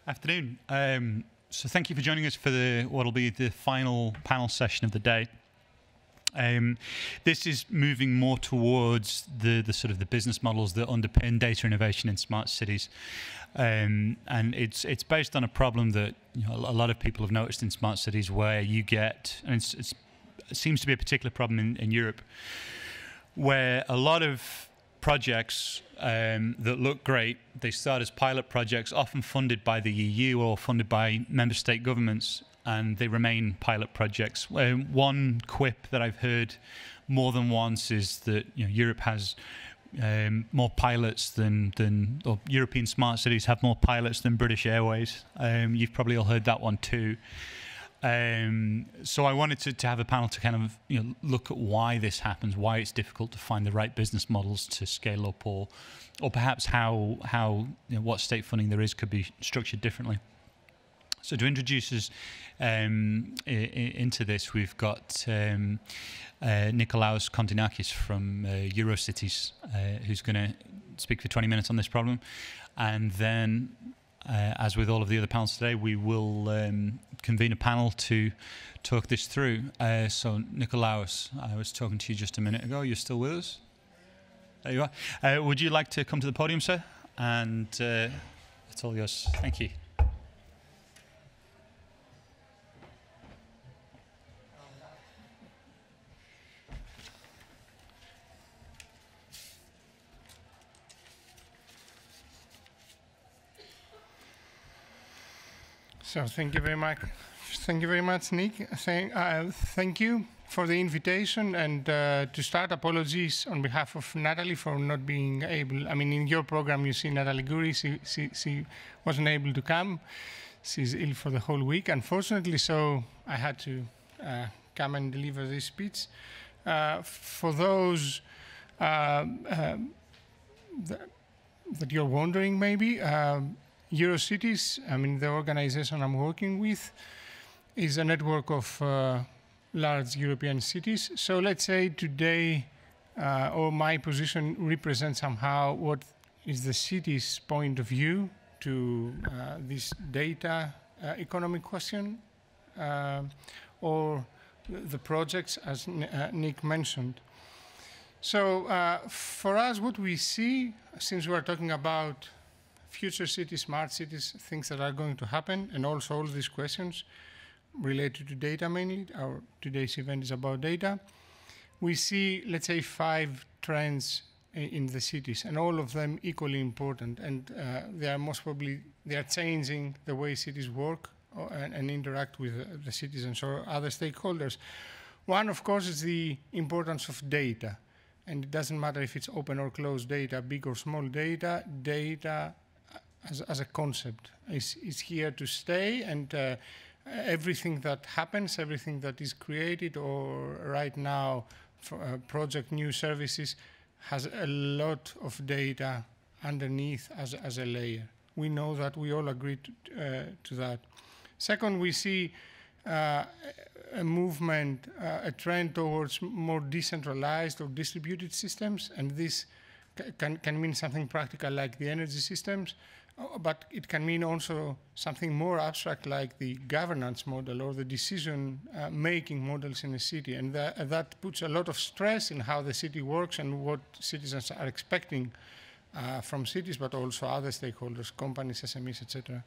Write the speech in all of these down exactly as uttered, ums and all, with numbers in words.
Afternoon. Um, so thank you for joining us for the what will be the final panel session of the day. Um, this is moving more towards the, the sort of the business models that underpin data innovation in smart cities, um, and it's it's based on a problem that you know, a lot of people have noticed in smart cities, where you get, and it's, it's, it seems to be a particular problem in, in Europe, where a lot of projects um, that look great, they start as pilot projects, often funded by the E U or funded by member state governments, and they remain pilot projects. Um, one quip that I've heard more than once is that you know, Europe has um, more pilots than, than, or European smart cities have more pilots than British Airways. Um, you've probably all heard that one too. Um, so I wanted to, to have a panel to kind of you know, look at why this happens, why it's difficult to find the right business models to scale up, or, or perhaps how, how you know, what state funding there is could be structured differently. So to introduce us um, I, I into this, we've got um, uh, Nikolaos Kontinakis from uh, Eurocities, uh, who's going to speak for twenty minutes on this problem. And then, uh, as with all of the other panels today, we will um, convene a panel to talk this through. Uh, so Nikolaos, I was talking to you just a minute ago. You're still with us? There you are. Uh, would you like to come to the podium, sir? And uh, it's all yours. Thank you. So thank you very much. Thank you very much, Nick. Thank, uh, thank you for the invitation, and uh, to start, apologies on behalf of Natalie for not being able. I mean, in your program, you see Natalie Guri. She, she, she wasn't able to come. She's ill for the whole week, unfortunately. So I had to uh, come and deliver this speech. Uh, for those uh, uh, th that you're wondering, maybe. Um, Eurocities, I mean, the organization I'm working with, is a network of uh, large European cities. So let's say today, uh, or my position represents somehow what is the city's point of view to uh, this data uh, economic question, uh, or the projects, as N uh, Nick mentioned. So uh, for us, what we see, since we're talking about future cities, smart cities, things that are going to happen, and also all these questions related to data mainly. Our today's event is about data. We see, let's say, five trends in the cities, and all of them equally important. And uh, they are most probably, they are changing the way cities work or, and, and interact with uh, the citizens or other stakeholders. One, of course, is the importance of data. And it doesn't matter if it's open or closed data, big or small data, data As, as a concept is, is here to stay, and uh, everything that happens, everything that is created or right now for uh, project new services has a lot of data underneath as, as a layer. We know that, we all agree to, uh, to that. Second, we see uh, a movement, uh, a trend towards more decentralized or distributed systems, and this can, can mean something practical like the energy systems, but it can mean also something more abstract like the governance model or the decision-making uh, models in a city. And that, uh, that puts a lot of stress in how the city works and what citizens are expecting uh, from cities, but also other stakeholders, companies, S M Es, et cetera.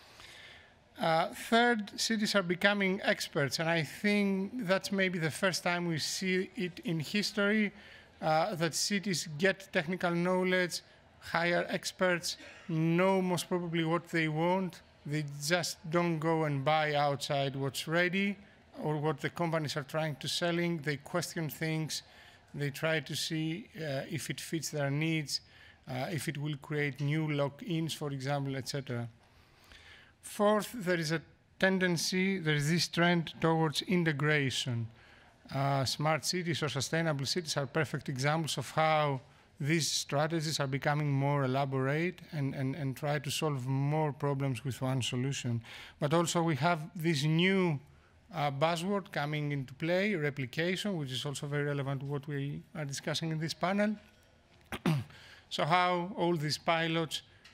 Uh, third, cities are becoming experts, and I think that's maybe the first time we see it in history, uh, that cities get technical knowledge, hire experts, know most probably what they want. They just don't go and buy outside what's ready or what the companies are trying to selling. They question things. They try to see uh, if it fits their needs, uh, if it will create new lock-ins, for example, et cetera. Fourth, there is a tendency, there is this trend towards integration. Uh, smart cities or sustainable cities are perfect examples of how these strategies are becoming more elaborate and, and, and try to solve more problems with one solution. But also we have this new uh, buzzword coming into play, replication, which is also very relevant to what we are discussing in this panel. So how all these pilots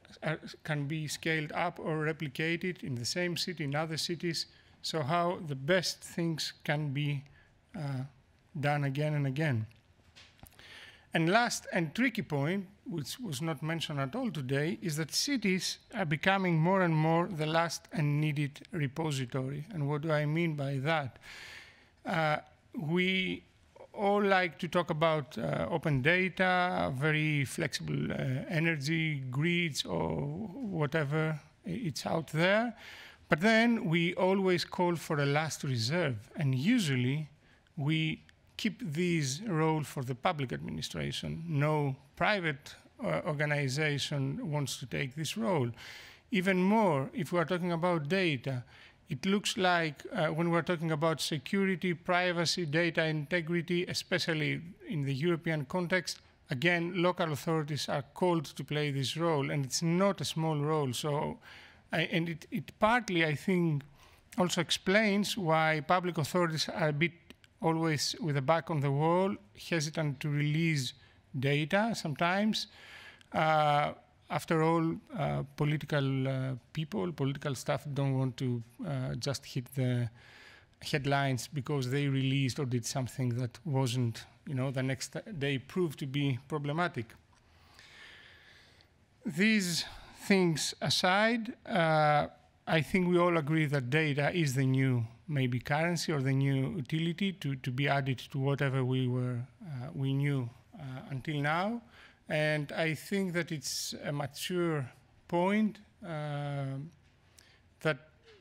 are, can be scaled up or replicated in the same city, in other cities. So how the best things can be uh, done again and again. And last and tricky point, which was not mentioned at all today, is that cities are becoming more and more the last and needed repository. And what do I mean by that? Uh, we all like to talk about uh, open data, very flexible uh, energy grids or whatever it's out there. But then we always call for a last reserve. And usually we keep this role for the public administration. No private uh, organization wants to take this role. Even more, if we are talking about data, it looks like uh, when we're talking about security, privacy, data integrity, especially in the European context, again, local authorities are called to play this role, and it's not a small role. So, I, and it, it partly, I think, also explains why public authorities are a bit always with a back on the wall, hesitant to release data sometimes. Uh, After all, uh, political uh, people, political staff don't want to uh, just hit the headlines because they released or did something that wasn't, you know, the next day proved to be problematic. These things aside, uh, I think we all agree that data is the new maybe currency or the new utility to, to be added to whatever we were uh, we knew uh, until now. And I think that it's a mature point uh, that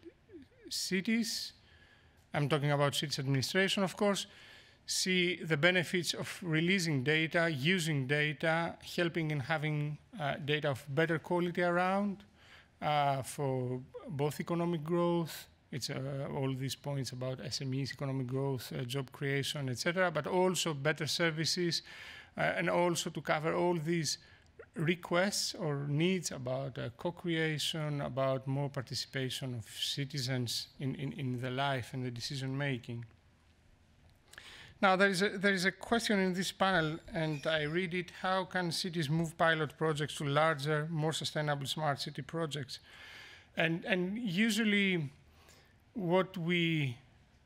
cities, I'm talking about cities administration, of course, see the benefits of releasing data, using data, helping in having uh, data of better quality around uh, for both economic growth. It's uh, all these points about S M Es, economic growth, uh, job creation, et cetera, but also better services, Uh, and also to cover all these requests or needs about uh, co-creation, about more participation of citizens in, in, in the life and the decision making. Now there is, a, there is a question in this panel, and I read it: how can cities move pilot projects to larger, more sustainable smart city projects? And, and usually what we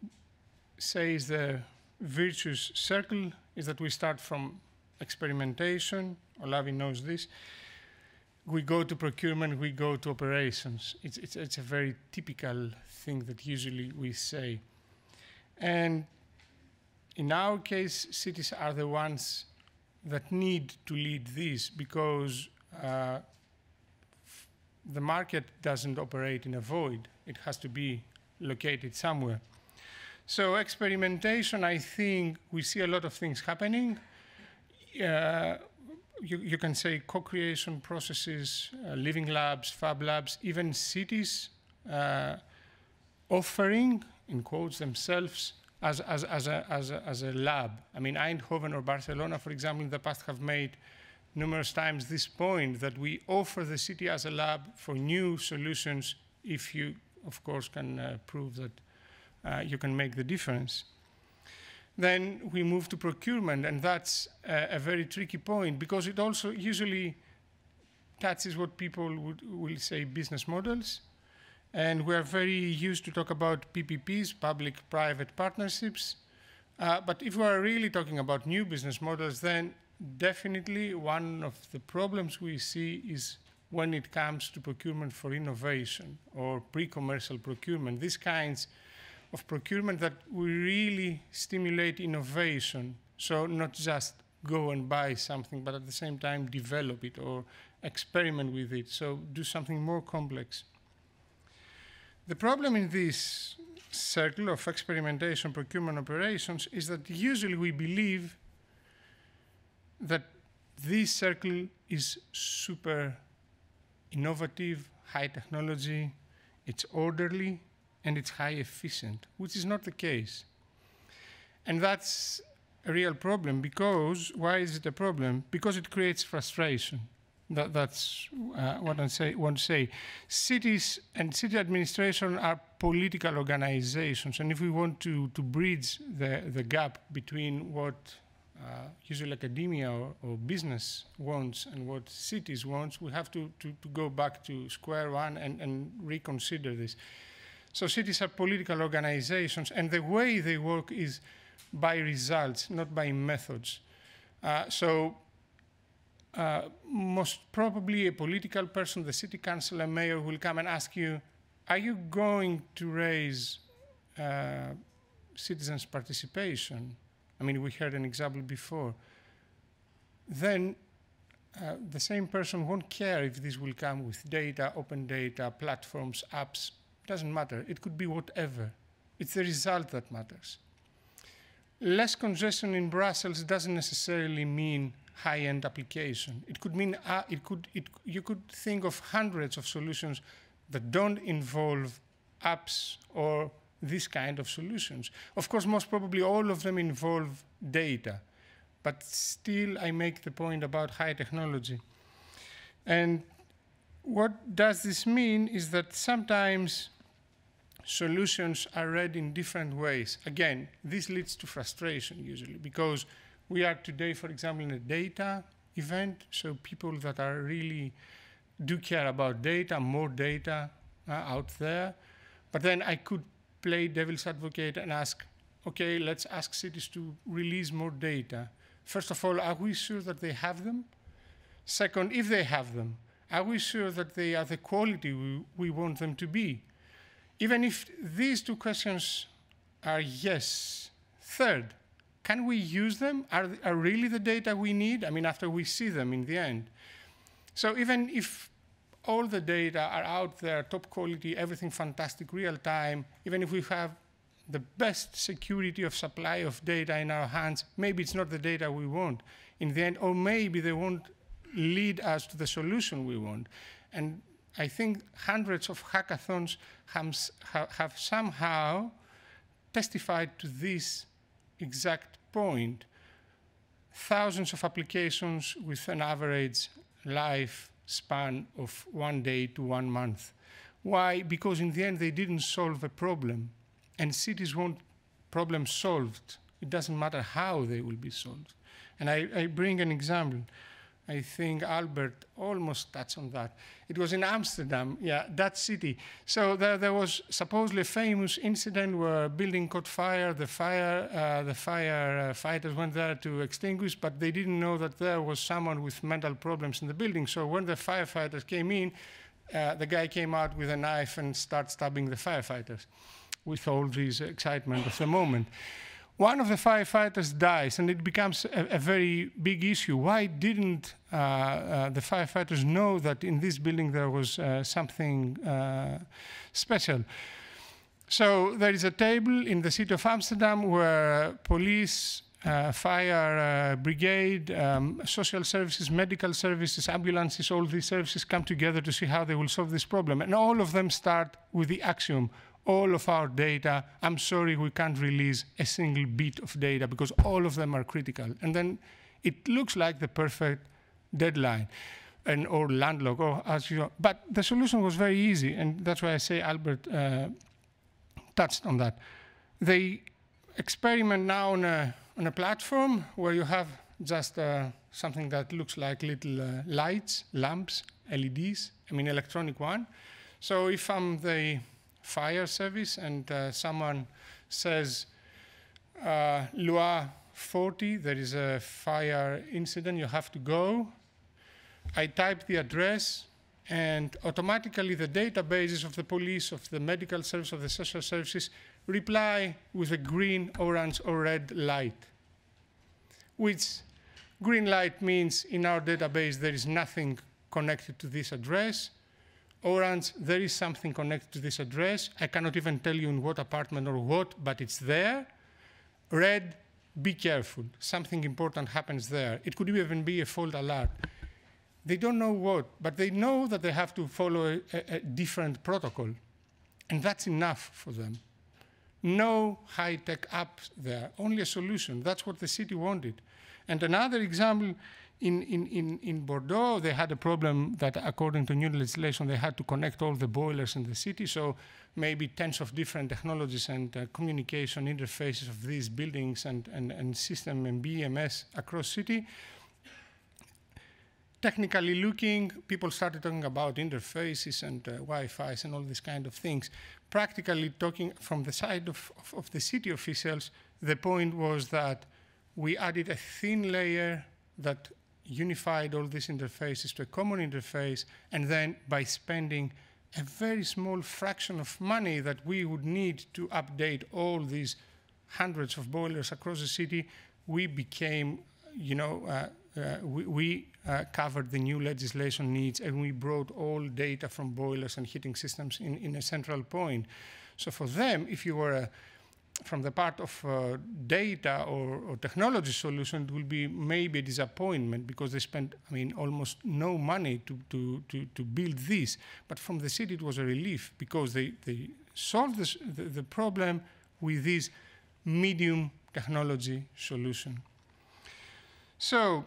say is the virtuous circle is that we start from experimentation. Olavi knows this. We go to procurement, we go to operations. It's, it's, it's a very typical thing that usually we say. And in our case, cities are the ones that need to lead this because uh, the market doesn't operate in a void. It has to be located somewhere. So experimentation, I think we see a lot of things happening. Uh, you, you can say co-creation processes, uh, living labs, fab labs, even cities uh, offering, in quotes, themselves as, as, as, a, as, a, as a lab. I mean, Eindhoven or Barcelona, for example, in the past have made numerous times this point that we offer the city as a lab for new solutions if you, of course, can uh, prove that uh, you can make the difference. Then we move to procurement, and that's a, a very tricky point because it also usually touches what people would, will say business models. And we're very used to talk about P P Ps, public-private partnerships. Uh, but if we're really talking about new business models, then definitely one of the problems we see is when it comes to procurement for innovation or pre-commercial procurement, these kinds of procurement that we really stimulate innovation. So not just go and buy something, but at the same time develop it or experiment with it. So do something more complex. The problem in this circle of experimentation, procurement, operations is that usually we believe that this circle is super innovative, high technology, it's orderly, and it's high efficient, which is not the case. And that's a real problem because, why is it a problem? Because it creates frustration. That, that's uh, what I say, want to say. Cities and city administration are political organizations, and if we want to, to bridge the, the gap between what uh, usually academia or, or business wants and what cities wants, we have to, to, to go back to square one and, and reconsider this. So cities are political organizations, and the way they work is by results, not by methods. Uh, so uh, most probably a political person, the city council, a mayor, will come and ask you, are you going to raise uh, citizens' participation? I mean, we heard an example before. Then uh, the same person won't care if this will come with data, open data, platforms, apps. Doesn't matter. It could be whatever. It's the result that matters. Less congestion in Brussels doesn't necessarily mean high-end application. It could mean uh, it could, it, you could think of hundreds of solutions that don't involve apps or this kind of solutions. Of course, most probably all of them involve data, but still I make the point about high technology. And what does this mean is that sometimes solutions are read in different ways. Again, this leads to frustration usually, because we are today, for example, in a data event, so people that are really do care about data, more data uh, out there. But then I could play devil's advocate and ask, okay, let's ask cities to release more data. First of all, are we sure that they have them? Second, if they have them, are we sure that they are the quality we, we want them to be? Even if these two questions are yes. Third, can we use them? Are, are really the data we need? I mean, after we see them in the end. So even if all the data are out there, top quality, everything fantastic, real time, even if we have the best security of supply of data in our hands, maybe it's not the data we want in the end, or maybe they won't lead us to the solution we want. And I think hundreds of hackathons have, have somehow testified to this exact point. Thousands of applications with an average lifespan of one day to one month. Why? Because in the end they didn't solve a problem. And cities want problems solved. It doesn't matter how they will be solved. And I, I bring an example. I think Albert almost touched on that. It was in Amsterdam, yeah, that city. So there, there was supposedly a famous incident where a building caught fire. The fire, uh, the fire uh, fighters went there to extinguish, but they didn't know that there was someone with mental problems in the building. So when the firefighters came in, uh, the guy came out with a knife and started stabbing the firefighters with all this excitement of the moment. One of the firefighters dies, and it becomes a, a very big issue. Why didn't uh, uh, the firefighters know that in this building there was uh, something uh, special? So there is a table in the city of Amsterdam where police, uh, fire uh, brigade, um, social services, medical services, ambulances, all these services come together to see how they will solve this problem. And all of them start with the axiom, all of our data, I'm sorry, we can't release a single bit of data because all of them are critical. And then it looks like the perfect deadline and or landlocked, or as you know. But the solution was very easy, and that's why I say Albert uh, touched on that. They experiment now on a, on a platform where you have just uh, something that looks like little uh, lights, lamps, L E Ds, I mean electronic one. So if I'm the fire service and uh, someone says, uh, Loi forty, there is a fire incident, you have to go. I type the address, and automatically the databases of the police, of the medical service, of the social services reply with a green, orange, or red light, which green light means in our database there is nothing connected to this address. Orange, there is something connected to this address. I cannot even tell you in what apartment or what, but it's there. Red, be careful. Something important happens there. It could even be a fault alert. They don't know what, but they know that they have to follow a, a, a different protocol. And that's enough for them. No high-tech apps there, only a solution. That's what the city wanted. And another example In, in, in, in Bordeaux, they had a problem that, according to new legislation, they had to connect all the boilers in the city. So maybe tens of different technologies and uh, communication interfaces of these buildings and, and, and system and B M S across city. Technically looking, people started talking about interfaces and uh, Wi-Fi's and all these kind of things. Practically talking from the side of, of, of the city officials, the point was that we added a thin layer that unified all these interfaces to a common interface, and then by spending a very small fraction of money that we would need to update all these hundreds of boilers across the city, we became, you know, uh, uh, we, we uh, covered the new legislation needs, and we brought all data from boilers and heating systems in, in a central point. So for them, if you were a from the part of uh, data or, or technology solution, it will be maybe a disappointment because they spent, I mean, almost no money to, to, to, to build this. But from the city, it was a relief because they, they solved this, the, the problem with this medium technology solution. So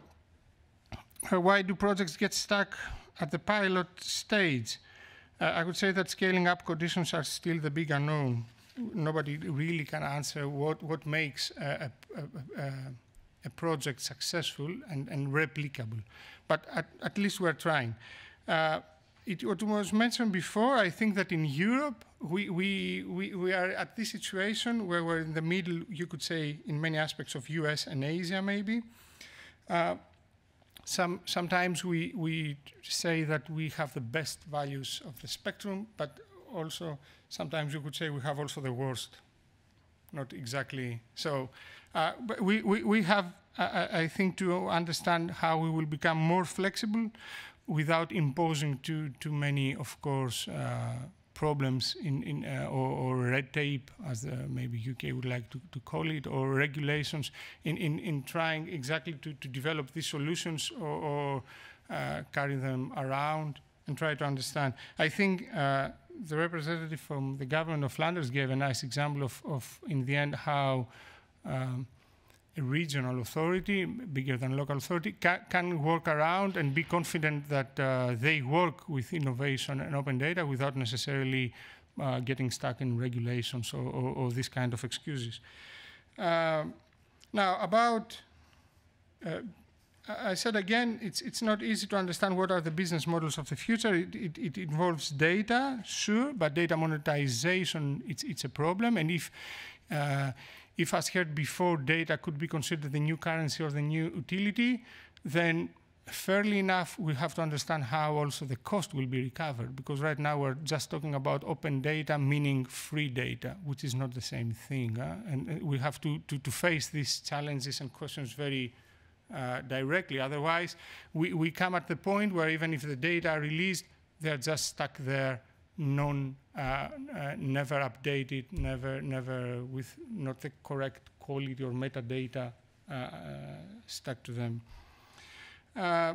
uh, why do projects get stuck at the pilot stage? Uh, I would say that scaling up conditions are still the big unknown. Nobody really can answer what, what makes a, a, a, a project successful and, and replicable. But at, at least we're trying. Uh, it, it was mentioned before, I think that in Europe, we, we, we, we are at this situation where we're in the middle, you could say, in many aspects of U S and Asia, maybe. Uh, some, sometimes we, we say that we have the best values of the spectrum, but also sometimes you could say we have also the worst. Not exactly so. Uh, but we, we, we have, uh, I think, to understand how we will become more flexible without imposing too, too many, of course, uh, problems in, in, uh, or, or red tape, as uh, maybe U K would like to, to call it, or regulations in, in, in trying exactly to, to develop these solutions or, or uh, carry them around and try to understand. I think uh, the representative from the government of Flanders gave a nice example of, of in the end, how um, a regional authority, bigger than local authority, ca can work around and be confident that uh, they work with innovation and open data without necessarily uh, getting stuck in regulations or, or, or this kind of excuses. Uh, now, about uh, I said again, it's, it's not easy to understand what are the business models of the future. It, it, it involves data, sure, but data monetization, it's, it's a problem. And if, uh, if, as heard before, data could be considered the new currency or the new utility, then fairly enough, we have to understand how also the cost will be recovered. Because right now we're just talking about open data, meaning free data, which is not the same thing. Huh? And uh, we have to, to, to face these challenges and questions very Uh, directly. Otherwise, we, we come at the point where even if the data are released, they're just stuck there, non, uh, uh, never updated, never, never with not the correct quality or metadata uh, uh, stuck to them. Uh,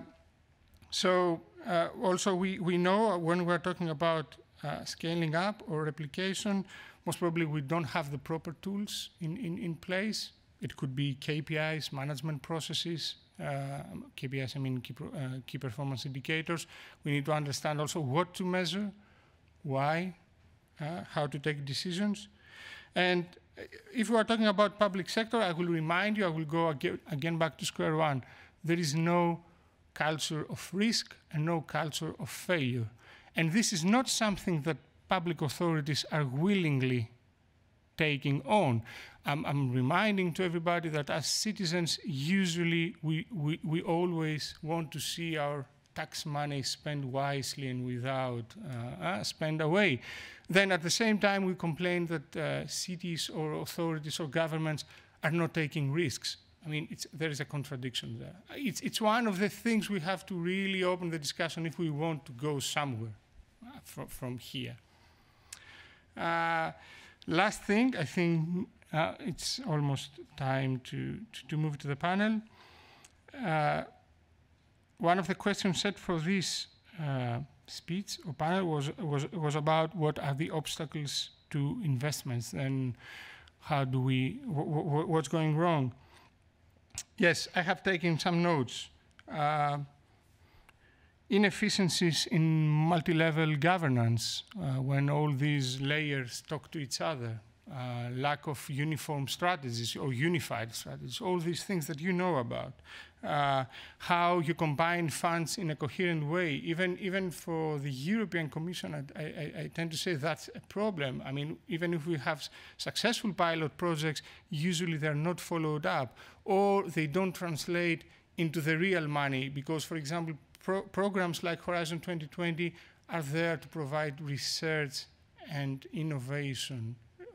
so uh, also we, we know when we're talking about uh, scaling up or replication, most probably we don't have the proper tools in, in, in place. It could be K P Is, management processes, uh, K P Is, I mean key, pro, uh, key performance indicators. We need to understand also what to measure, why, uh, how to take decisions. And if we are talking about public sector, I will remind you, I will go ag again back to square one. There is no culture of risk and no culture of failure. And this is not something that public authorities are willingly taking on. I'm, I'm reminding to everybody that as citizens, usually we, we, we always want to see our tax money spent wisely and without uh, uh, spend away. Then at the same time, we complain that uh, cities or authorities or governments are not taking risks. I mean, it's, there is a contradiction there. It's, it's one of the things we have to really open the discussion if we want to go somewhere uh, from, from here. Uh, Last thing, I think uh, it's almost time to, to, to move to the panel. Uh, one of the questions set for this uh, speech or panel was, was, was about what are the obstacles to investments and how do we, wh wh what's going wrong. Yes, I have taken some notes. uh, inefficiencies in multi-level governance uh, when all these layers talk to each other, uh, lack of uniform strategies or unified strategies, all these things that you know about, uh, how you combine funds in a coherent way. Even, even for the European Commission, I, I, I tend to say that's a problem. I mean, even if we have successful pilot projects, usually they're not followed up, or they don't translate into the real money, because, for example, Pro programs like Horizon twenty twenty are there to provide research and innovation,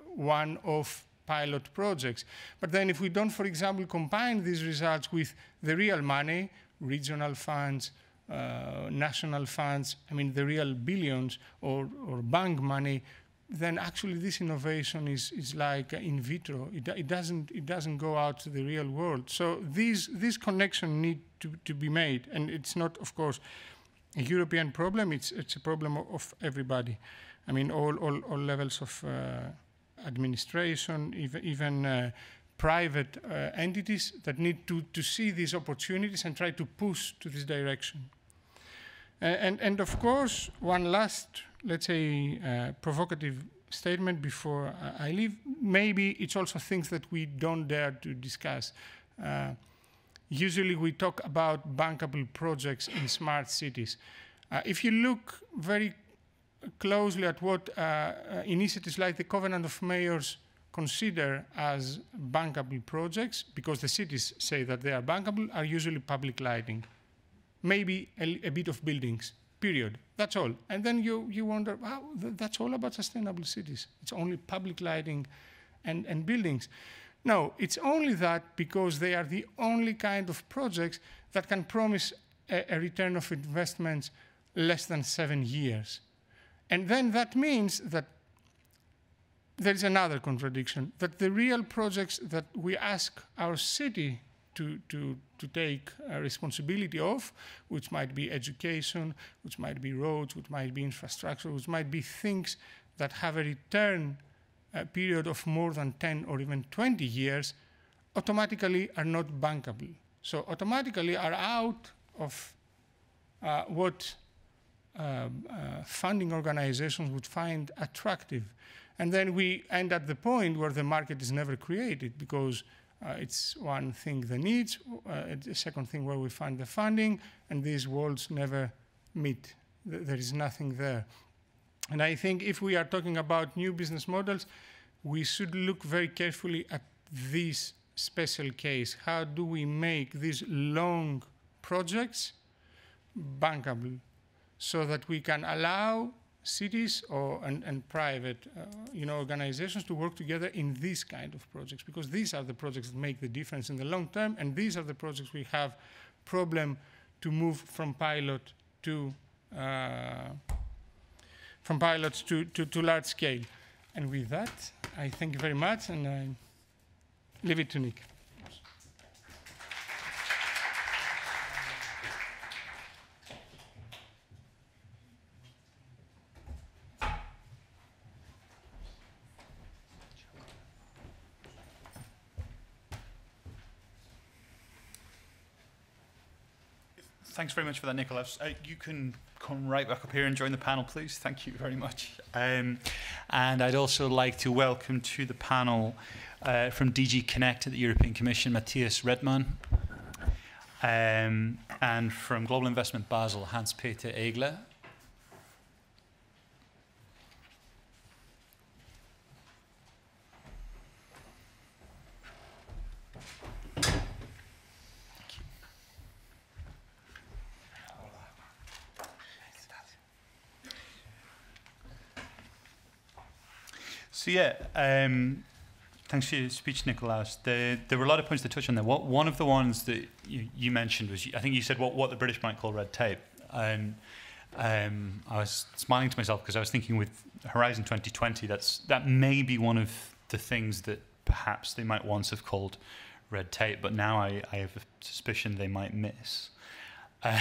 one-off pilot projects. But then if we don't, for example, combine these results with the real money, regional funds, uh, national funds, I mean the real billions, or, or bank money, then actually this innovation is, is like in vitro. It, it, doesn't, it doesn't go out to the real world. So these, these connections need to, to be made. And it's not, of course, a European problem. It's, it's a problem of everybody. I mean, all, all, all levels of uh, administration, even, even uh, private uh, entities that need to, to see these opportunities and try to push to this direction. Uh, and, and of course, one last, let's say, uh, provocative statement before uh, I leave. Maybe it's also things that we don't dare to discuss. Uh, usually we talk about bankable projects in smart cities. Uh, if you look very closely at what uh, uh, initiatives like the Covenant of Mayors consider as bankable projects, because the cities say that they are bankable, are usually public lighting. Maybe a, a bit of buildings, period. That's all. And then you, you wonder, wow, th that's all about sustainable cities. It's only public lighting and, and buildings. No, it's only that because they are the only kind of projects that can promise a, a return of investments less than seven years. And then that means that there is another contradiction, that the real projects that we ask our city to, to, to take a responsibility of, which might be education, which might be roads, which might be infrastructure, which might be things that have a return uh, period of more than ten or even twenty years, automatically are not bankable. So automatically are out of uh, what uh, uh, funding organizations would find attractive. And then we end at the point where the market is never created, because Uh, it's one thing, the needs, uh, the second thing where we find the funding, and these worlds never meet. Th there is nothing there. And I think if we are talking about new business models, we should look very carefully at this special case. How do we make these long projects bankable so that we can allow cities or and, and private uh, you know, organizations to work together in these kind of projects, because these are the projects that make the difference in the long term, and these are the projects we have problem to move from pilot to uh, from pilots to, to, to large scale. And with that, I thank you very much, and I leave it to Nick. Thanks very much for that, Nicholas. Uh, you can come right back up here and join the panel, please. Thank you very much. Um, and I'd also like to welcome to the panel uh, from D G Connect at the European Commission, Matthias Redman, um, and from Global Investment Basel, Hans-Peter Egler. So yeah, um, thanks for your speech, Nikolaos. There, there were a lot of points to touch on there. What, one of the ones that you, you mentioned was, I think you said what, what the British might call red tape. And um, I was smiling to myself because I was thinking with Horizon twenty twenty, that's, that may be one of the things that perhaps they might once have called red tape, but now I, I have a suspicion they might miss. Um,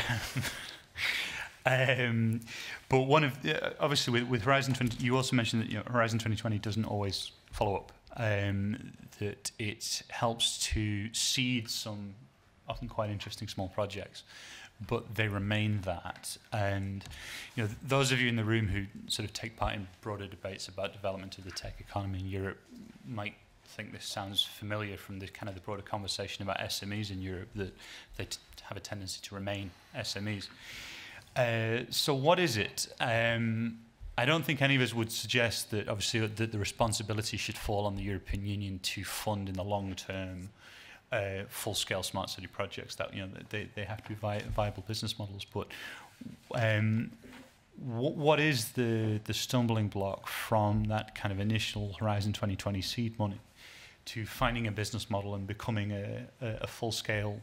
Um, but one of uh, obviously with, with Horizon twenty, you also mentioned that you know, Horizon twenty twenty doesn't always follow up. Um, that it helps to seed some often quite interesting small projects, but they remain that. And you know, th those of you in the room who sort of take part in broader debates about development of the tech economy in Europe might think this sounds familiar from the kind of the broader conversation about S M Es in Europe, that they t have a tendency to remain S M Es. Uh, so what is it? Um, I don't think any of us would suggest that obviously that the responsibility should fall on the European Union to fund in the long term uh, full-scale smart city projects. That, you know, they, they have to be vi viable business models. But um, wh what is the, the stumbling block from that kind of initial Horizon twenty twenty seed money to finding a business model and becoming a, a, a full-scale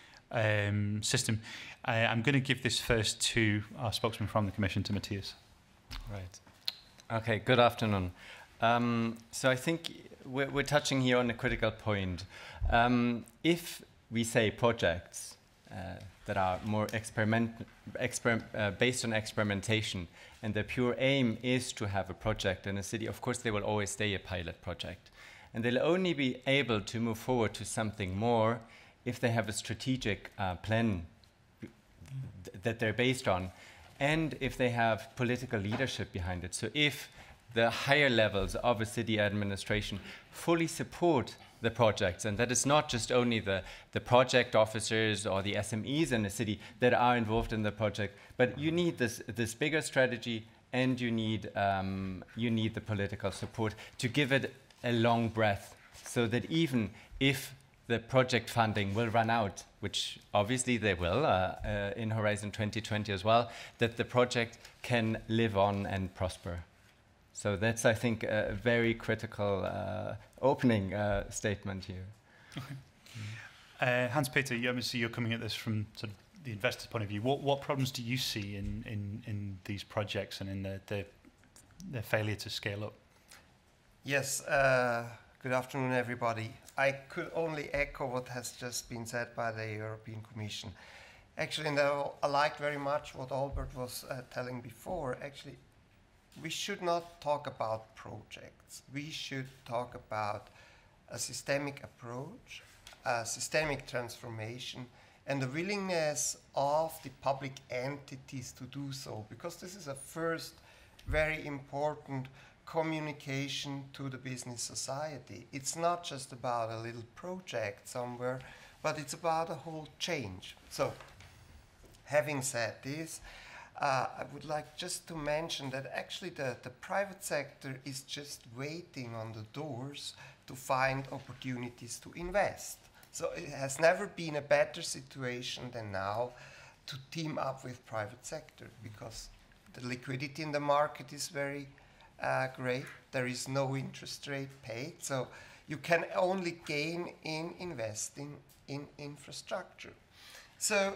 um, system? I, I'm going to give this first to our spokesman from the Commission, to Matthias. Right. Okay, good afternoon. Um, so I think we're, we're touching here on a critical point. Um, if we say projects uh, that are more experiment, exper uh, based on experimentation, and the pure aim is to have a project in a city, of course they will always stay a pilot project. And they'll only be able to move forward to something more if they have a strategic uh, plan th that they're based on, and if they have political leadership behind it. So if the higher levels of a city administration fully support the projects, and that is not just only the, the project officers or the S M Es in the city that are involved in the project, but you need this, this bigger strategy, and you need, um, you need the political support to give it a long breath, so that even if the project funding will run out, which obviously they will uh, uh, in Horizon twenty twenty as well, that the project can live on and prosper. So that's, I think, a very critical uh, opening uh, statement here. Okay. Uh, Hans-Peter, you obviously you're coming at this from sort of the investor's point of view. What, what problems do you see in, in, in these projects and in the, the, their failure to scale up? Yes, uh, good afternoon, everybody. I could only echo what has just been said by the European Commission. Actually, and I liked very much what Albert was uh, telling before. Actually, we should not talk about projects. We should talk about a systemic approach, a systemic transformation, and the willingness of the public entities to do so, because this is a first very important communication to the business society. It's not just about a little project somewhere, but it's about a whole change. So, having said this, uh, I would like just to mention that actually the, the private sector is just waiting on the doors to find opportunities to invest. So it has never been a better situation than now to team up with private sector, because the liquidity in the market is very uh, great. There is no interest rate paid. So you can only gain in investing in infrastructure. So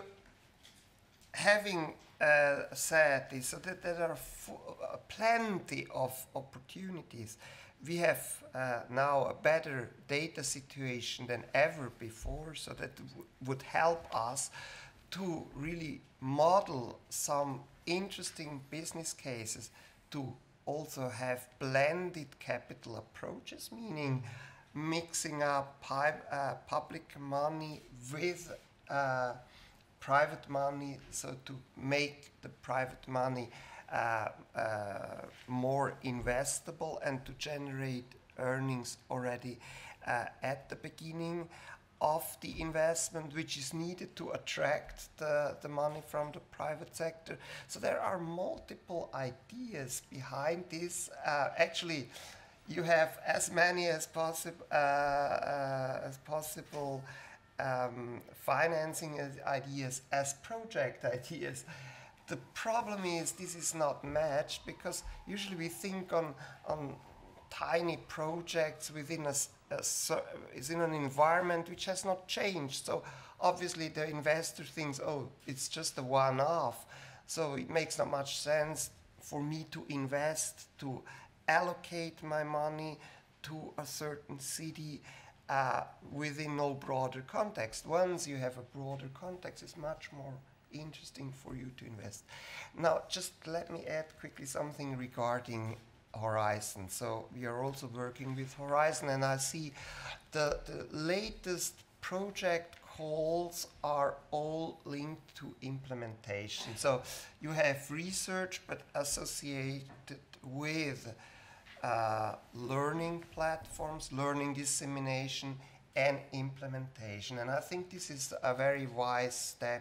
having uh, said this, so that there are uh, plenty of opportunities. We have uh, now a better data situation than ever before, so that w would help us to really model some interesting business cases, to also have blended capital approaches, meaning mixing up pi uh, public money with uh, private money, so to make the private money uh, uh, more investable and to generate earnings already uh, at the beginning of the investment, which is needed to attract the, the money from the private sector. So there are multiple ideas behind this. Uh, actually, you have as many as, possi uh, uh, as possible um, financing ideas as project ideas. The problem is this is not matched, because usually we think on, on tiny projects within a, a, is in an environment which has not changed. So obviously the investor thinks, oh, it's just a one-off. So it makes not much sense for me to invest, to allocate my money to a certain city uh, within no broader context. Once you have a broader context, it's much more interesting for you to invest. Now, just let me add quickly something regarding Horizon. So we are also working with Horizon, and I see the, the latest project calls are all linked to implementation. So you have research, but associated with uh, learning platforms, learning dissemination, and implementation. And I think this is a very wise step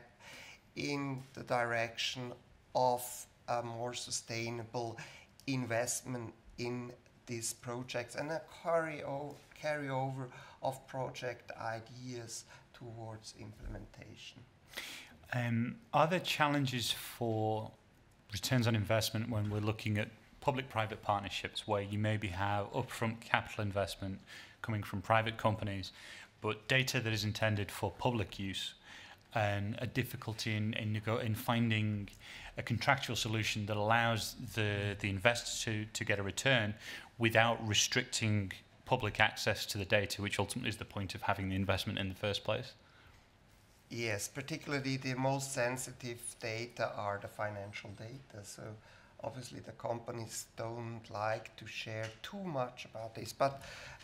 in the direction of a more sustainable investment in these projects and a carry carryover of project ideas towards implementation. Um, are there challenges for returns on investment when we're looking at public-private partnerships where you maybe have upfront capital investment coming from private companies, but data that is intended for public use, and a difficulty in in, nego in finding a contractual solution that allows the the investor to to get a return without restricting public access to the data, which ultimately is the point of having the investment in the first place? Yes, particularly the most sensitive data are the financial data. So obviously the companies don't like to share too much about this. But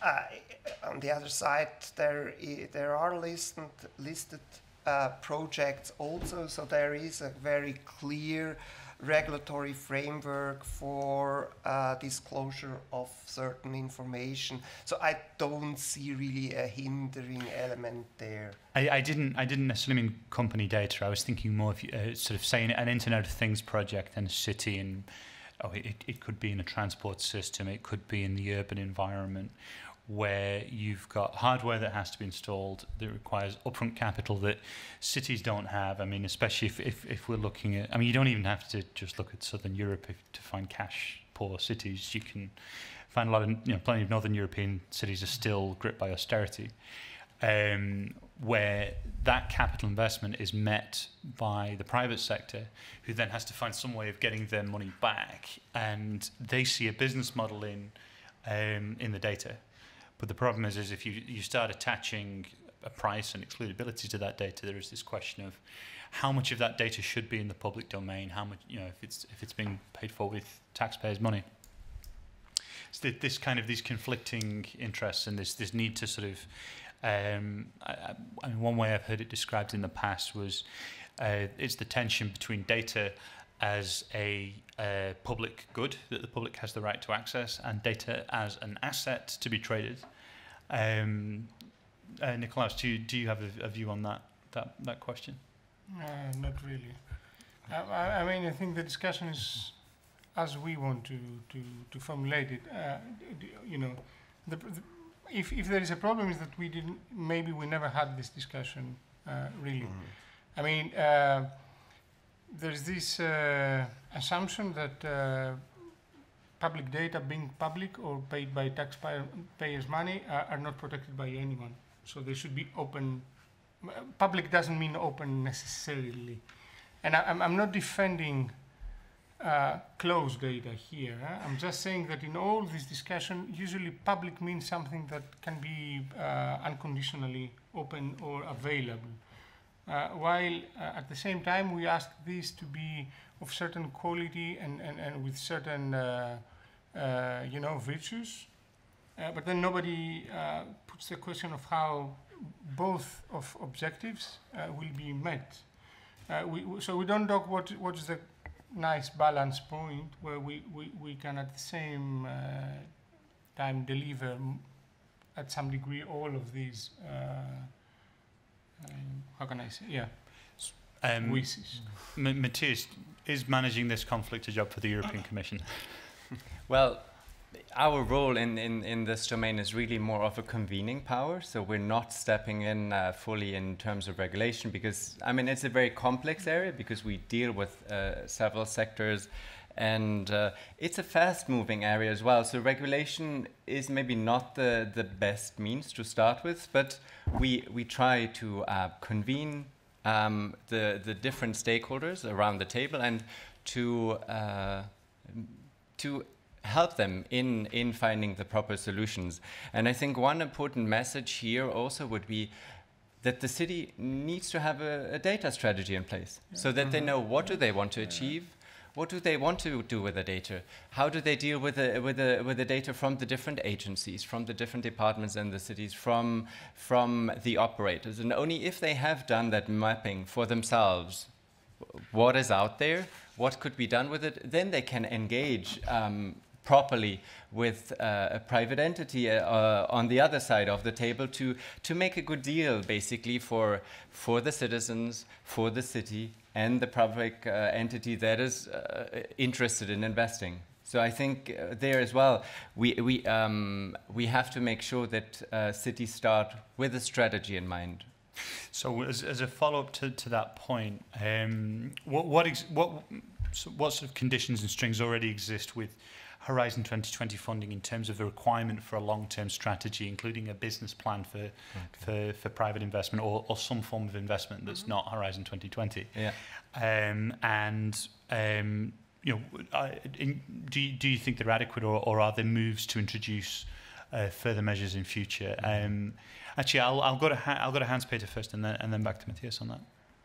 uh, on the other side, there I, there are listed listed uh, projects also. So there is a very clear regulatory framework for uh, disclosure of certain information. So I don't see really a hindering element there. I, I didn't. I didn't necessarily mean company data. I was thinking more of uh, sort of saying an Internet of Things project in a city, and oh, it it could be in a transport system. It could be in the urban environment, where you've got hardware that has to be installed that requires upfront capital that cities don't have. I mean, especially if, if, if we're looking at, I mean, you don't even have to just look at Southern Europe if, to find cash poor cities. You can find a lot of, you know, plenty of Northern European cities are still gripped by austerity, um, where that capital investment is met by the private sector, who then has to find some way of getting their money back, and they see a business model in, um, in the data. But the problem is, is if you, you start attaching a price and excludability to that data, there is this question of how much of that data should be in the public domain, how much, you know, if it's if it's being paid for with taxpayers' money. So this kind of these conflicting interests and this this need to sort of, um, I, I mean, one way I've heard it described in the past was, uh, it's the tension between data as a uh, public good that the public has the right to access, and data as an asset to be traded. Um, uh, Nikolaos, do you, do you have a, a view on that that that question? Uh, not really. I, I mean, I think the discussion is as we want to to, to formulate it. Uh, you know, the, the, if if there is a problem, is that we didn't. Maybe we never had this discussion. Uh, really, mm-hmm. I mean. Uh, There's this uh, assumption that uh, public data being public or paid by taxpayers' money are, are not protected by anyone. So they should be open. Public doesn't mean open necessarily. And I, I'm, I'm not defending uh, closed data here. Huh? I'm just saying that in all this discussion, usually public means something that can be uh, unconditionally open or available. Uh, while uh, at the same time we ask this to be of certain quality and, and, and with certain uh, uh, you know, virtues, uh, but then nobody uh, puts the question of how both of objectives uh, will be met. Uh, we, we, so we don't talk what what is the nice balance point where we, we, we can at the same uh, time deliver m at some degree all of these. Uh, Um, how can I say? Yeah. Um, wishes. M Matthias, is managing this conflict a job for the European Commission? Well, our role in, in, in this domain is really more of a convening power. So we're not stepping in uh, fully in terms of regulation because, I mean, it's a very complex area because we deal with uh, several sectors. And uh, it's a fast-moving area as well. So regulation is maybe not the, the best means to start with, but we, we try to uh, convene um, the, the different stakeholders around the table and to, uh, to help them in, in finding the proper solutions. And I think one important message here also would be that the city needs to have a, a data strategy in place, yeah. so that mm-hmm. they know what do they want to achieve, what do they want to do with the data? How do they deal with the, with the, with the data from the different agencies, from the different departments in the cities, from, from the operators? And only if they have done that mapping for themselves, what is out there, what could be done with it, then they can engage um, properly with uh, a private entity uh, on the other side of the table to, to make a good deal, basically, for, for the citizens, for the city, and the public uh, entity that is uh, interested in investing. So I think uh, there as well, we, we, um, we have to make sure that uh, cities start with a strategy in mind. So as, as a follow-up to, to that point, um, what, what, ex what, so what sort of conditions and strings already exist with Horizon twenty twenty funding in terms of the requirement for a long-term strategy, including a business plan for, okay. for, for private investment or, or some form of investment that's mm-hmm. not Horizon twenty twenty? Yeah. Um, and um, you know, I, in, do, you, do you think they're adequate, or, or are there moves to introduce uh, further measures in future? Mm-hmm. um, actually, I'll, I'll go to ha I'll go to Hans Peter first, and then and then back to Matthias on that.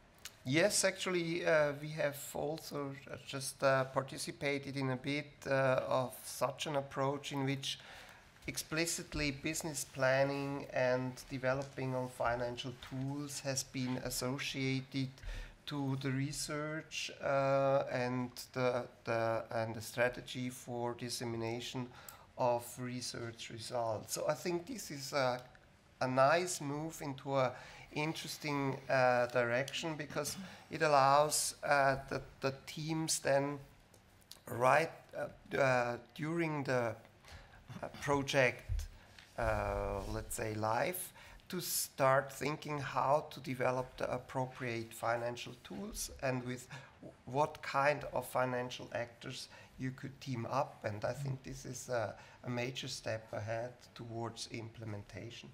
Yes, actually, uh, we have also just uh, participated in a bit uh, of such an approach in which explicitly business planning and developing on financial tools has been associated to the research uh, and the, the and the strategy for dissemination of research results. So I think this is a, a nice move into a interesting uh, direction, because it allows uh, the, the teams then right uh, uh, during the uh, project, uh, let's say life, to start thinking how to develop the appropriate financial tools and with what kind of financial actors you could team up. And I think this is a, a major step ahead towards implementation.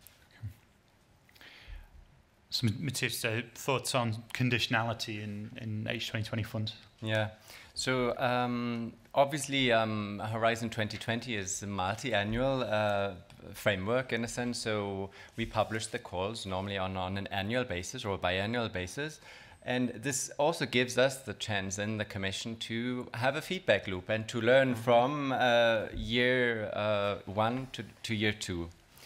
So, Matthias, uh, thoughts on conditionality in, in H twenty twenty funds? Yeah, so um, obviously um, Horizon twenty twenty is a multi-annual uh, framework in a sense, so we publish the calls normally on, on an annual basis or biannual basis. And this also gives us the chance in the Commission to have a feedback loop and to learn mm-hmm. from uh, year uh, one to, to year two.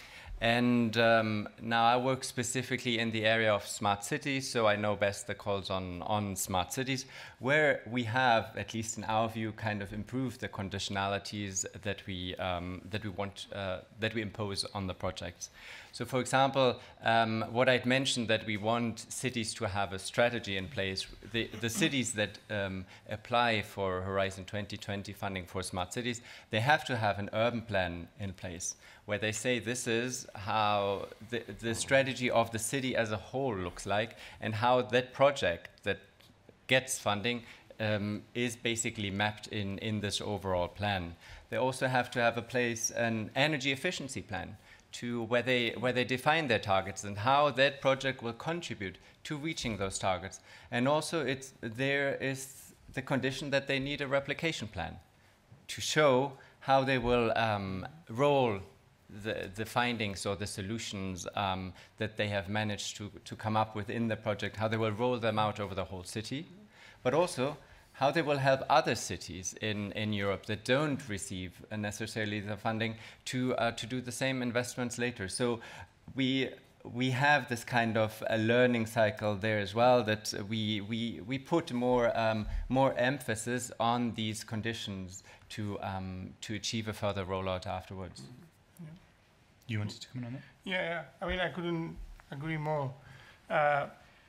And um, now I work specifically in the area of smart cities, so I know best the calls on, on smart cities, where we have, at least in our view, kind of improved the conditionalities that we, um, that we want, uh, that we impose on the projects. So for example, um, what I'd mentioned, that we want cities to have a strategy in place. The, the cities that um, apply for Horizon twenty twenty funding for smart cities, they have to have an urban plan in place, where they say this is how the, the strategy of the city as a whole looks like, and how that project that gets funding um, is basically mapped in, in this overall plan. They also have to have a place, an energy efficiency plan, to where they, where they define their targets and how that project will contribute to reaching those targets. And also it's, there is the condition that they need a replication plan to show how they will um, roll the, the findings or the solutions um, that they have managed to, to come up with in the project, how they will roll them out over the whole city, but also how they will help other cities in, in Europe that don't receive uh, necessarily the funding to, uh, to do the same investments later. So we, we have this kind of a learning cycle there as well, that we, we, we put more, um, more emphasis on these conditions to, um, to achieve a further rollout afterwards. Yeah. You wanted to comment on that? Yeah, yeah. I mean, I couldn't agree more. Uh,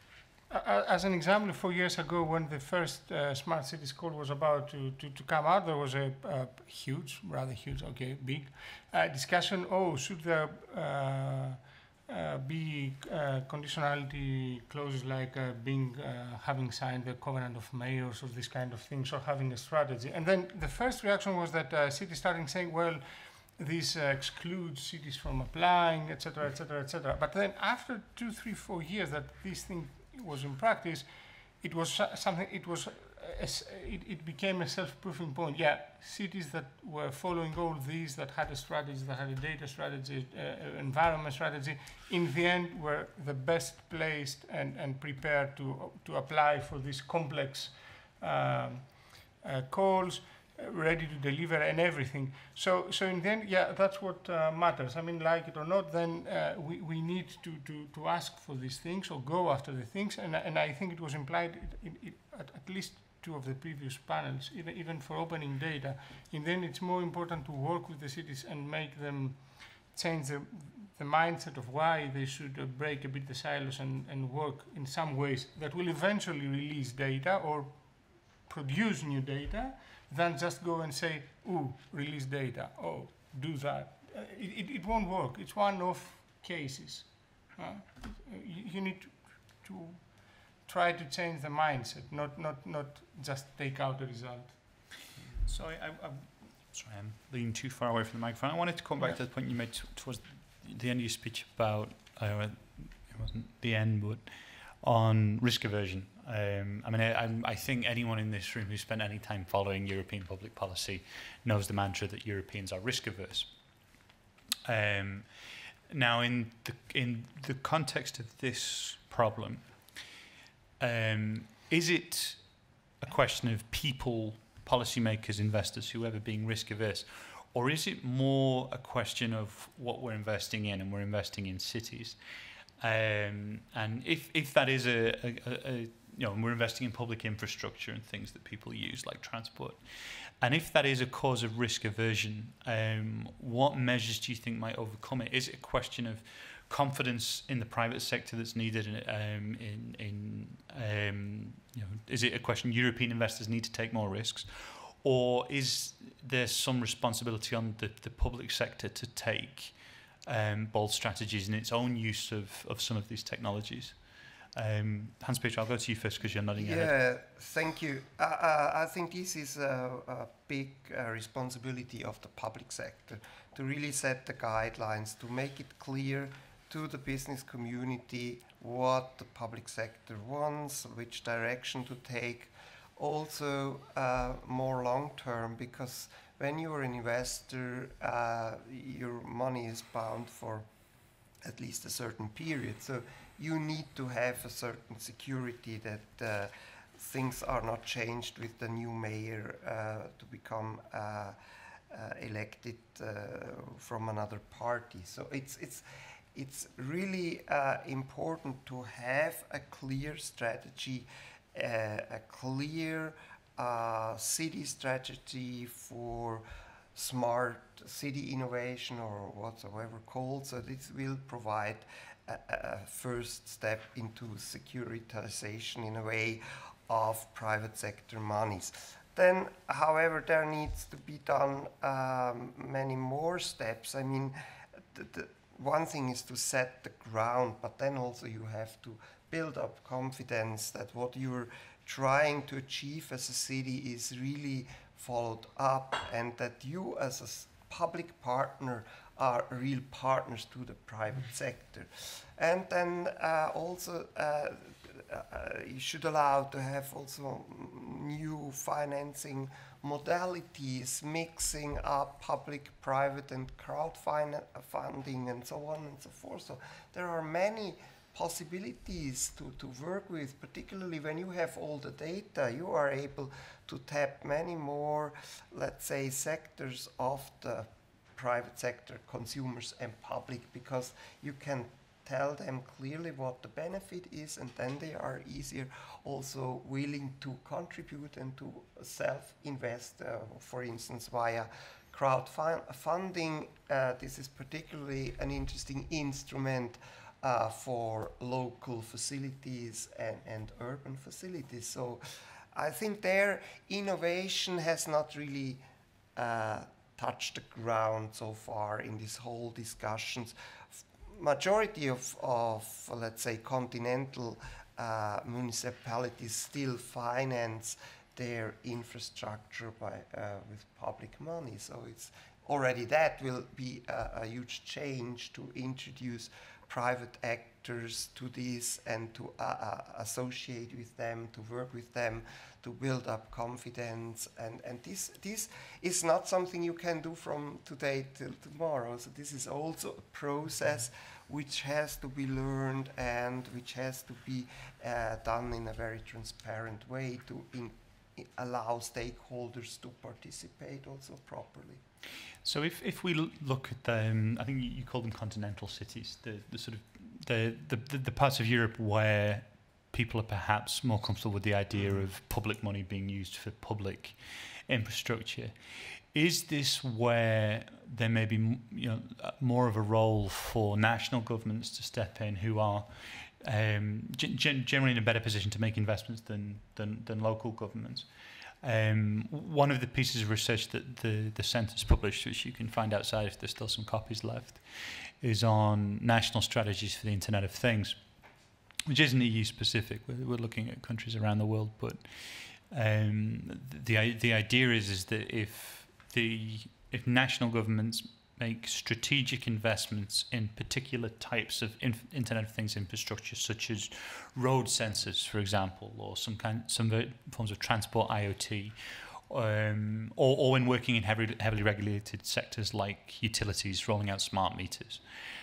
As an example, four years ago, when the first uh, Smart Cities call was about to, to, to come out, there was a, a huge, rather huge, okay, big uh, discussion. Oh, should there uh, uh, be uh, conditionality clauses like uh, being uh, having signed the Covenant of Mayors or this kind of things, or having a strategy? And then the first reaction was that uh, cities started saying, well, this uh, excludes cities from applying, et cetera, et cetera, et cetera. But then after two, three, four years that this thing was in practice, it was something, it was, a, it, it became a self-proofing point. Yeah, cities that were following all these, that had a strategy, that had a data strategy, uh, environment strategy, in the end were the best placed and, and prepared to, to apply for this complex um, uh, calls, uh, ready to deliver and everything. So, so in the end, yeah, that's what uh, matters. I mean, like it or not, then uh, we, we need to, to, to ask for these things or go after the things. And, and I think it was implied in, in, at, at least two of the previous panels, even, even for opening data. And then it's more important to work with the cities and make them change the, the mindset of why they should uh, break a bit the silos and, and work in some ways that will eventually release data or produce new data, than just go and say, ooh, release data, oh, do that. Uh, it, it, it won't work. It's one-off cases. Uh, you, you need to, to try to change the mindset, not, not, not just take out the result. So I, I, I'm sorry, I'm leaning too far away from the microphone. I wanted to come back yeah. to the point you made t towards the end of your speech about, uh, it wasn't the end, but on risk aversion. Um, I mean, I, I think anyone in this room who spent any time following European public policy knows the mantra that Europeans are risk averse. Um, now, in the, in the context of this problem, um, is it a question of people, policymakers, investors, whoever being risk averse, or is it more a question of what we're investing in, and we're investing in cities? Um, and if, if that is a, a, a, a you know, and we're investing in public infrastructure and things that people use like transport, and if that is a cause of risk aversion, um, what measures do you think might overcome it? Is it a question of confidence in the private sector that's needed in, um, in, in um, you know, is it a question European investors need to take more risks, or is there some responsibility on the, the public sector to take um, bold strategies in its own use of, of some of these technologies? Um, Hans-Peter, I'll go to you first because you're nodding your yeah, head. Yeah, thank you. Uh, uh, I think this is a, a big uh, responsibility of the public sector to really set the guidelines, to make it clear to the business community what the public sector wants, which direction to take. Also, uh, more long term, because when you're an investor, uh, your money is bound for at least a certain period. So you need to have a certain security that uh, things are not changed with the new mayor uh, to become uh, uh, elected uh, from another party. So it's it's it's really uh, important to have a clear strategy, uh, a clear uh, city strategy for smart city innovation or whatsoever called. So this will provide a, a first step into securitization in a way of private sector monies. Then, however, there needs to be done um, many more steps. I mean, the, the one thing is to set the ground, but then also you have to build up confidence that what you're trying to achieve as a city is really followed up, and that you as a public partner are real partners to the private sector. And then uh, also uh, uh, you should allow to have also new financing modalities, mixing up public, private and crowd funding and so on and so forth. So there are many possibilities to, to work with, particularly when you have all the data. You are able to tap many more, let's say, sectors of the private sector, consumers and public, because you can tell them clearly what the benefit is, and then they are easier also willing to contribute and to self-invest, uh, for instance, via crowdfunding. Uh, this is particularly an interesting instrument uh, for local facilities and, and urban facilities. So I think their innovation has not really uh, touched the ground so far in this whole discussions. Majority of, of let's say, continental uh, municipalities still finance their infrastructure by uh, with public money. So it's already that will be a, a huge change to introduce private actors to this and to uh, uh, associate with them, to work with them, to build up confidence. And, and this, this is not something you can do from today till tomorrow. So this is also a process which has to be learned and which has to be uh, done in a very transparent way to in i- allow stakeholders to participate also properly. So if, if we l- look at the, um, I think you, you call them continental cities, the, the sort of the, the, the, the parts of Europe where people are perhaps more comfortable with the idea of public money being used for public infrastructure. Is this where there may be m- you know, uh, more of a role for national governments to step in who are um, gen- generally in a better position to make investments than, than, than local governments? Um, one of the pieces of research that the, the Centre's published, which you can find outside if there's still some copies left, is on national strategies for the Internet of Things, which isn't E U specific. We're, we're looking at countries around the world, but um, the the idea is is that if the if national governments make strategic investments in particular types of inf Internet of Things infrastructure, such as road sensors, for example, or some kind some forms of transport I O T, um, or, or when working in heavily heavily regulated sectors like utilities, rolling out smart meters.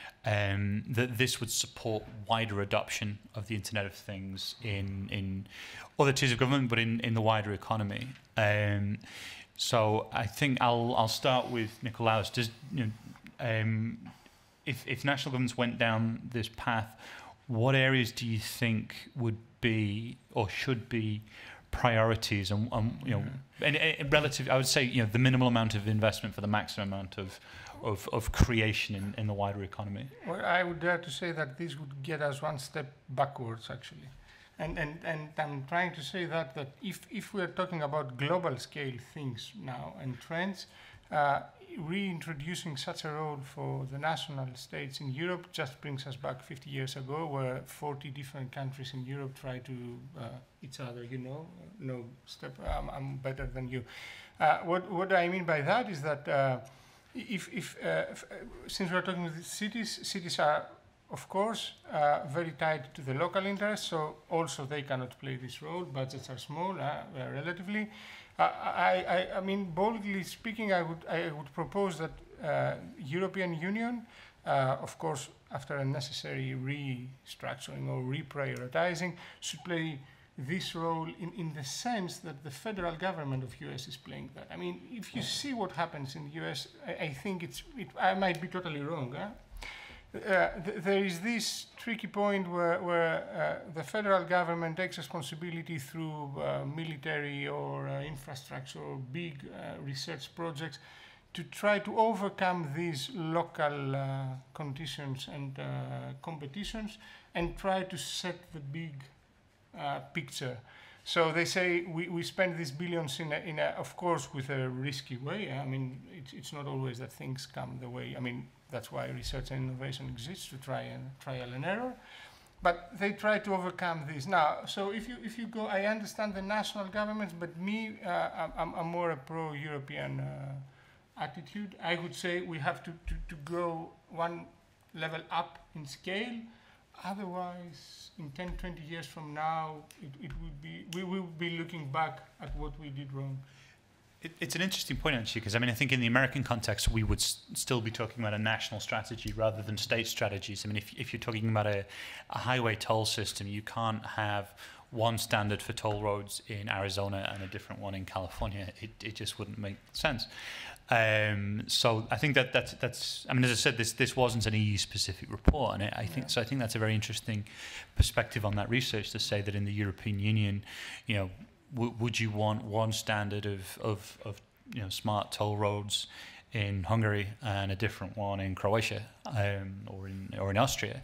Um, that this would support wider adoption of the Internet of Things in in other tiers of government, but in, in the wider economy. Um, so I think I'll I'll start with Nikolaos. Does you know, um, if if national governments went down this path, what areas do you think would be or should be priorities, and, and you know, and, and relative? I would say you know the minimal amount of investment for the maximum amount of Of, of creation in, in the wider economy? Well, I would dare to say that this would get us one step backwards, actually. And, and, and I'm trying to say that, that if, if we are talking about global scale things now and trends, uh, reintroducing such a role for the national states in Europe just brings us back fifty years ago, where forty different countries in Europe try to uh, each other, you know, no step, um, I'm better than you. Uh, what, what I mean by that is that uh, If, if, uh, if uh, since we're talking about cities, cities are, of course, uh, very tied to the local interests, so also they cannot play this role. Budgets are small, uh, relatively. Uh, I, I, I mean, boldly speaking, I would, I would propose that uh, European Union, uh, of course, after a necessary restructuring or reprioritizing, should play this role in, in the sense that the federal government of U S is playing that. I mean, if you see what happens in the U S, I, I think it's, it, I might be totally wrong. Huh? Uh, th there is this tricky point where, where uh, the federal government takes responsibility through uh, military or uh, infrastructure or big uh, research projects to try to overcome these local uh, conditions and uh, competitions and try to set the big Uh, picture. So they say we, we spend these billions in, a, in a, of course, with a risky way. I mean, it's, it's not always that things come the way. I mean, that's why research and innovation exists, to try and trial and error. But they try to overcome this. Now, so if you if you go, I understand the national governments, but me, uh, I'm, I'm more a pro-European uh, attitude. I would say we have to, to, to go one level up in scale. Otherwise, in ten, twenty years from now, it, it would be, we will be looking back at what we did wrong. It, it's an interesting point, actually, because I mean, I think in the American context, we would s still be talking about a national strategy rather than state strategies. I mean, if, if you're talking about a, a highway toll system, you can't have one standard for toll roads in Arizona and a different one in California. It, it just wouldn't make sense. Um, so I think that that's, that's, I mean, as I said, this, this wasn't an E U specific report. And I, I think, yeah. So I think that's a very interesting perspective on that research to say that in the European Union, you know, w would you want one standard of, of, of, you know, smart toll roads in Hungary and a different one in Croatia, um, or in, or in Austria?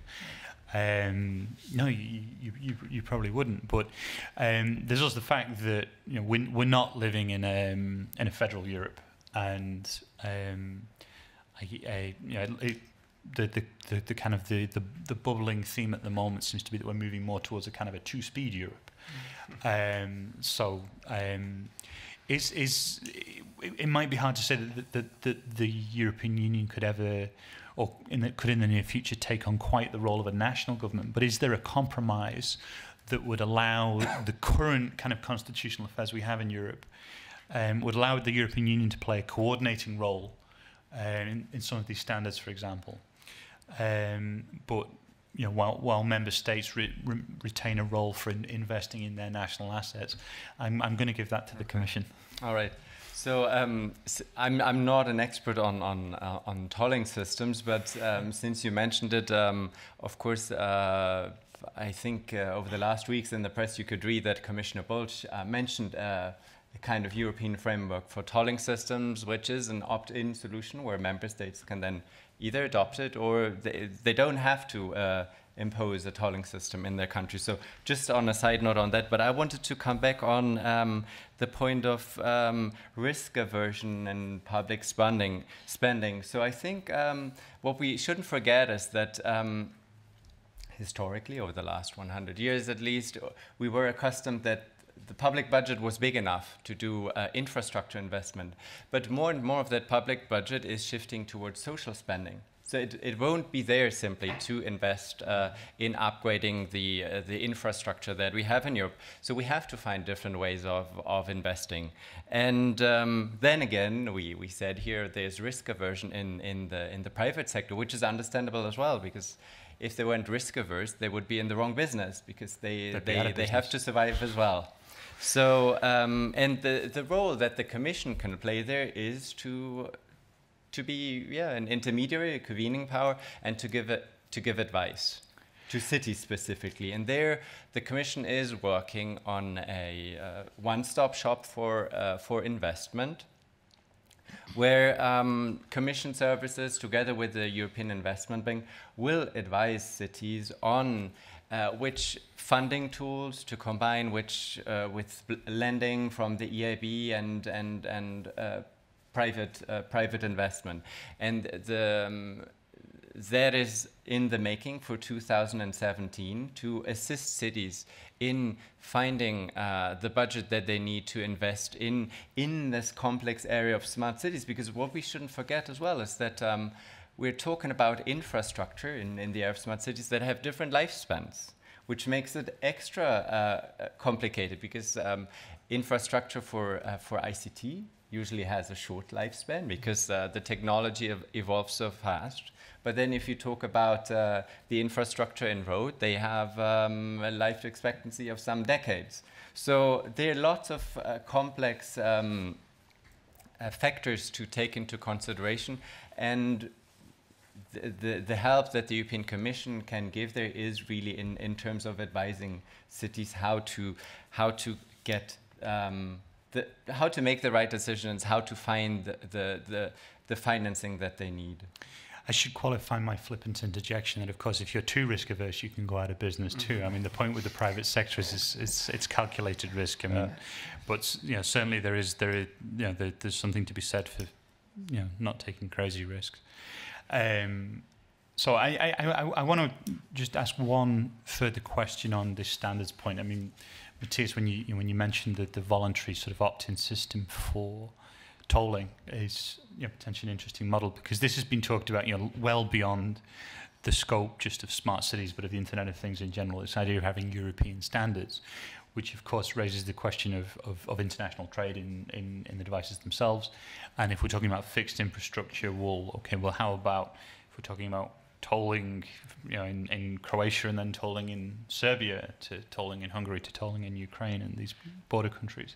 Um, no, you, you, you, you probably wouldn't. But um, there's also the fact that, you know, we're, we're not living in a, um, in a federal Europe. And um, I, I, you know, it, the, the, the, the kind of the, the, the bubbling theme at the moment seems to be that we're moving more towards a kind of a two-speed Europe. Mm-hmm. um, so um, is, is, it, it might be hard to say that, that, that the European Union could ever, or in the, could in the near future take on quite the role of a national government. But is there a compromise that would allow the current kind of constitutional affairs we have in Europe Um, would allow the European Union to play a coordinating role uh, in, in some of these standards, for example. Um, but you know, while while member states re, re, retain a role for in, investing in their national assets. I'm I'm going to give that to the Commission. All right. So um, I'm I'm not an expert on on uh, on tolling systems, but um, since you mentioned it, um, of course, uh, I think uh, over the last weeks in the press you could read that Commissioner Bulc uh, mentioned uh, a kind of European framework for tolling systems, which is an opt-in solution where member states can then either adopt it or they they don't have to Uh, impose a tolling system in their country. So just on a side note on that, but I wanted to come back on um, the point of um, risk aversion and public spending. spending. So I think um, what we shouldn't forget is that um, historically, over the last one hundred years at least, we were accustomed that the public budget was big enough to do uh, infrastructure investment. But more and more of that public budget is shifting towards social spending. So it, it won't be there simply to invest uh, in upgrading the, uh, the infrastructure that we have in Europe. So we have to find different ways of, of investing. And um, then again, we, we said here there's risk aversion in, in, the, in the private sector, which is understandable as well, because if they weren't risk averse, they would be in the wrong business because they, they, they have to survive as well. So, um, and the, the role that the Commission can play there is to to be yeah an intermediary, a convening power, and to give it to give advice to cities specifically. And there, the Commission is working on a uh, one-stop shop for uh, for investment, where um, Commission services, together with the European Investment Bank, will advise cities on uh, which funding tools to combine, which uh, with lending from the E I B and and and uh, private uh, private investment, and the um, that is in the making for two thousand seventeen to assist cities in finding uh, the budget that they need to invest in in this complex area of smart cities. Because what we shouldn't forget as well is that um, we're talking about infrastructure in, in the area of smart cities that have different lifespans, which makes it extra uh, complicated, because um, infrastructure for uh, for I C T usually has a short lifespan because uh, the technology ev evolves so fast. But then if you talk about uh, the infrastructure in road, they have um, a life expectancy of some decades. So there are lots of uh, complex um, uh, factors to take into consideration. And the, the, the help that the European Commission can give there is really in, in terms of advising cities how to, how to get um, The, how to make the right decisions, how to find the, the, the, the financing that they need. I should qualify my flippant interjection that, of course, if you're too risk averse, you can go out of business too. Mm-hmm. I mean, the point with the private sector is it's, it's, it's calculated risk. I mean, uh, but you know, certainly there is there is you know there, there's something to be said for you know not taking crazy risks. Um, so I I, I, I want to just ask one further question on this standards point. I mean, Matthias, when you when you mentioned that the voluntary sort of opt-in system for tolling is you know, potentially an interesting model, because this has been talked about you know well beyond the scope just of smart cities, but of the Internet of Things in general. This idea of having European standards, which of course raises the question of, of, of international trade in, in, in the devices themselves. And if we're talking about fixed infrastructure, well, okay, well, how about if we're talking about tolling, you know, in, in Croatia, and then tolling in Serbia, to tolling in Hungary, to tolling in Ukraine and these border countries.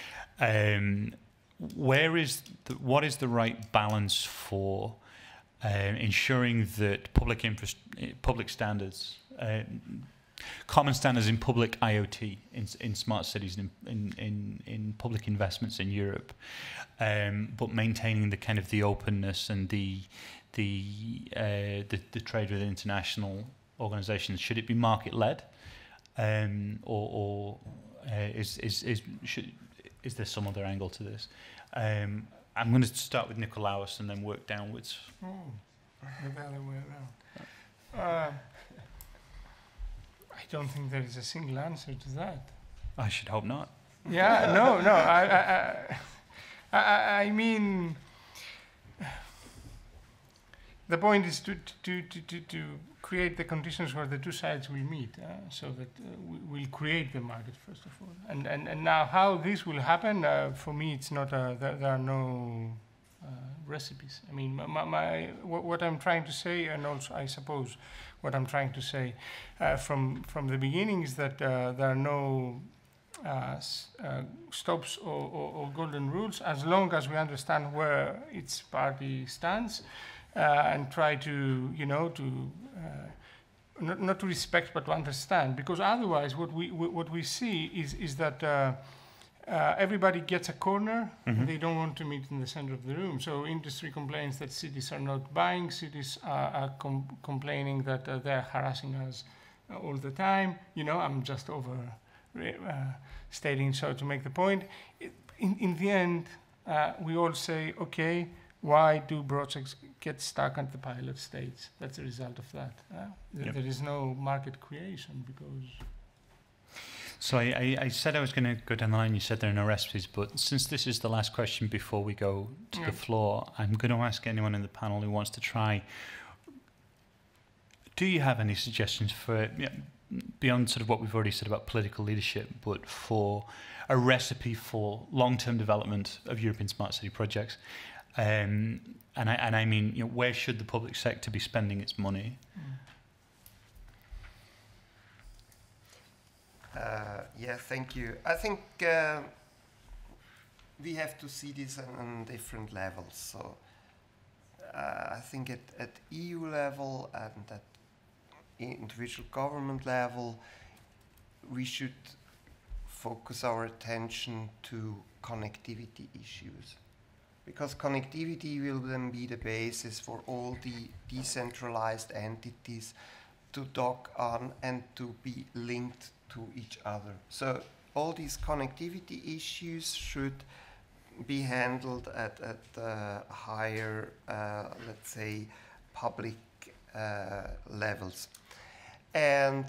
Um, where is the, what is the right balance for uh, ensuring that public infra public standards, uh, common standards in public I O T, in, in smart cities, in, in in in public investments in Europe, um, but maintaining the kind of the openness and the the, uh, the the trade with international organisations? Should it be market led, um, or, or uh, is is is should, is there some other angle to this? Um, I'm going to start with Nikolaos and then work downwards. Oh, the other way around. Uh, I don't think there is a single answer to that. I should hope not. Yeah, no, no. I, I, I, I mean, the point is to to to to, to create the conditions where the two sides will meet, uh, so that uh, we will create the market first of all. And and and now how this will happen, uh, for me, it's not. A, there, there are no uh, recipes. I mean, my, my what, what I'm trying to say, and also I suppose what I'm trying to say uh, from from the beginning is that uh, there are no uh, s uh, stops or, or, or golden rules as long as we understand where each party stands uh, and try to, you know, to uh, not, not to respect but to understand. Because otherwise, what we what we see is is that. Uh, Uh, everybody gets a corner. Mm-hmm. They don't want to meet in the center of the room. So industry complains that cities are not buying. Cities are, are com complaining that uh, they're harassing us uh, all the time. You know, I'm just over uh, stating so to make the point. It, in, in the end, uh, we all say, okay, why do projects get stuck at the pilot stage? That's the result of that. Uh, th yep. There is no market creation because... So I, I, I said I was going to go down the line. You said there are no recipes, but since this is the last question before we go to yeah. the floor, I'm going to ask anyone in the panel who wants to try. Do you have any suggestions for, yeah, beyond sort of what we've already said about political leadership, but for a recipe for long-term development of European smart city projects? Um, and I and I mean, you know, where should the public sector be spending its money? Mm. Uh, yeah, thank you. I think uh, we have to see this on, on different levels. So uh, I think at, at E U level and at individual government level, we should focus our attention to connectivity issues. Because connectivity will then be the basis for all the decentralized entities to dock on and to be linked to each other. So all these connectivity issues should be handled at, at uh, higher, uh, let's say, public uh, levels. And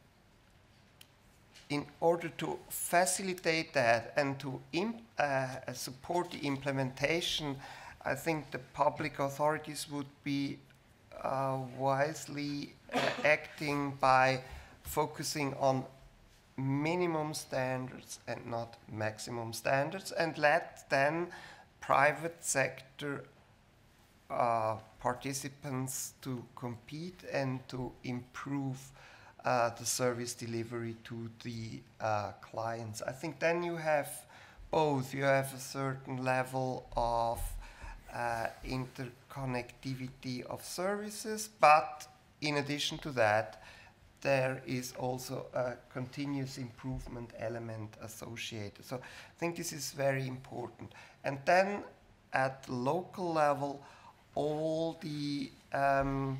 in order to facilitate that and to imp uh, support the implementation, I think the public authorities would be uh, wisely uh, acting by focusing on minimum standards and not maximum standards, and let then private sector uh, participants to compete and to improve uh, the service delivery to the uh, clients. I think then you have both. You have a certain level of uh, interconnectivity of services, but in addition to that, there is also a continuous improvement element associated. So I think this is very important. And then at local level, all the um,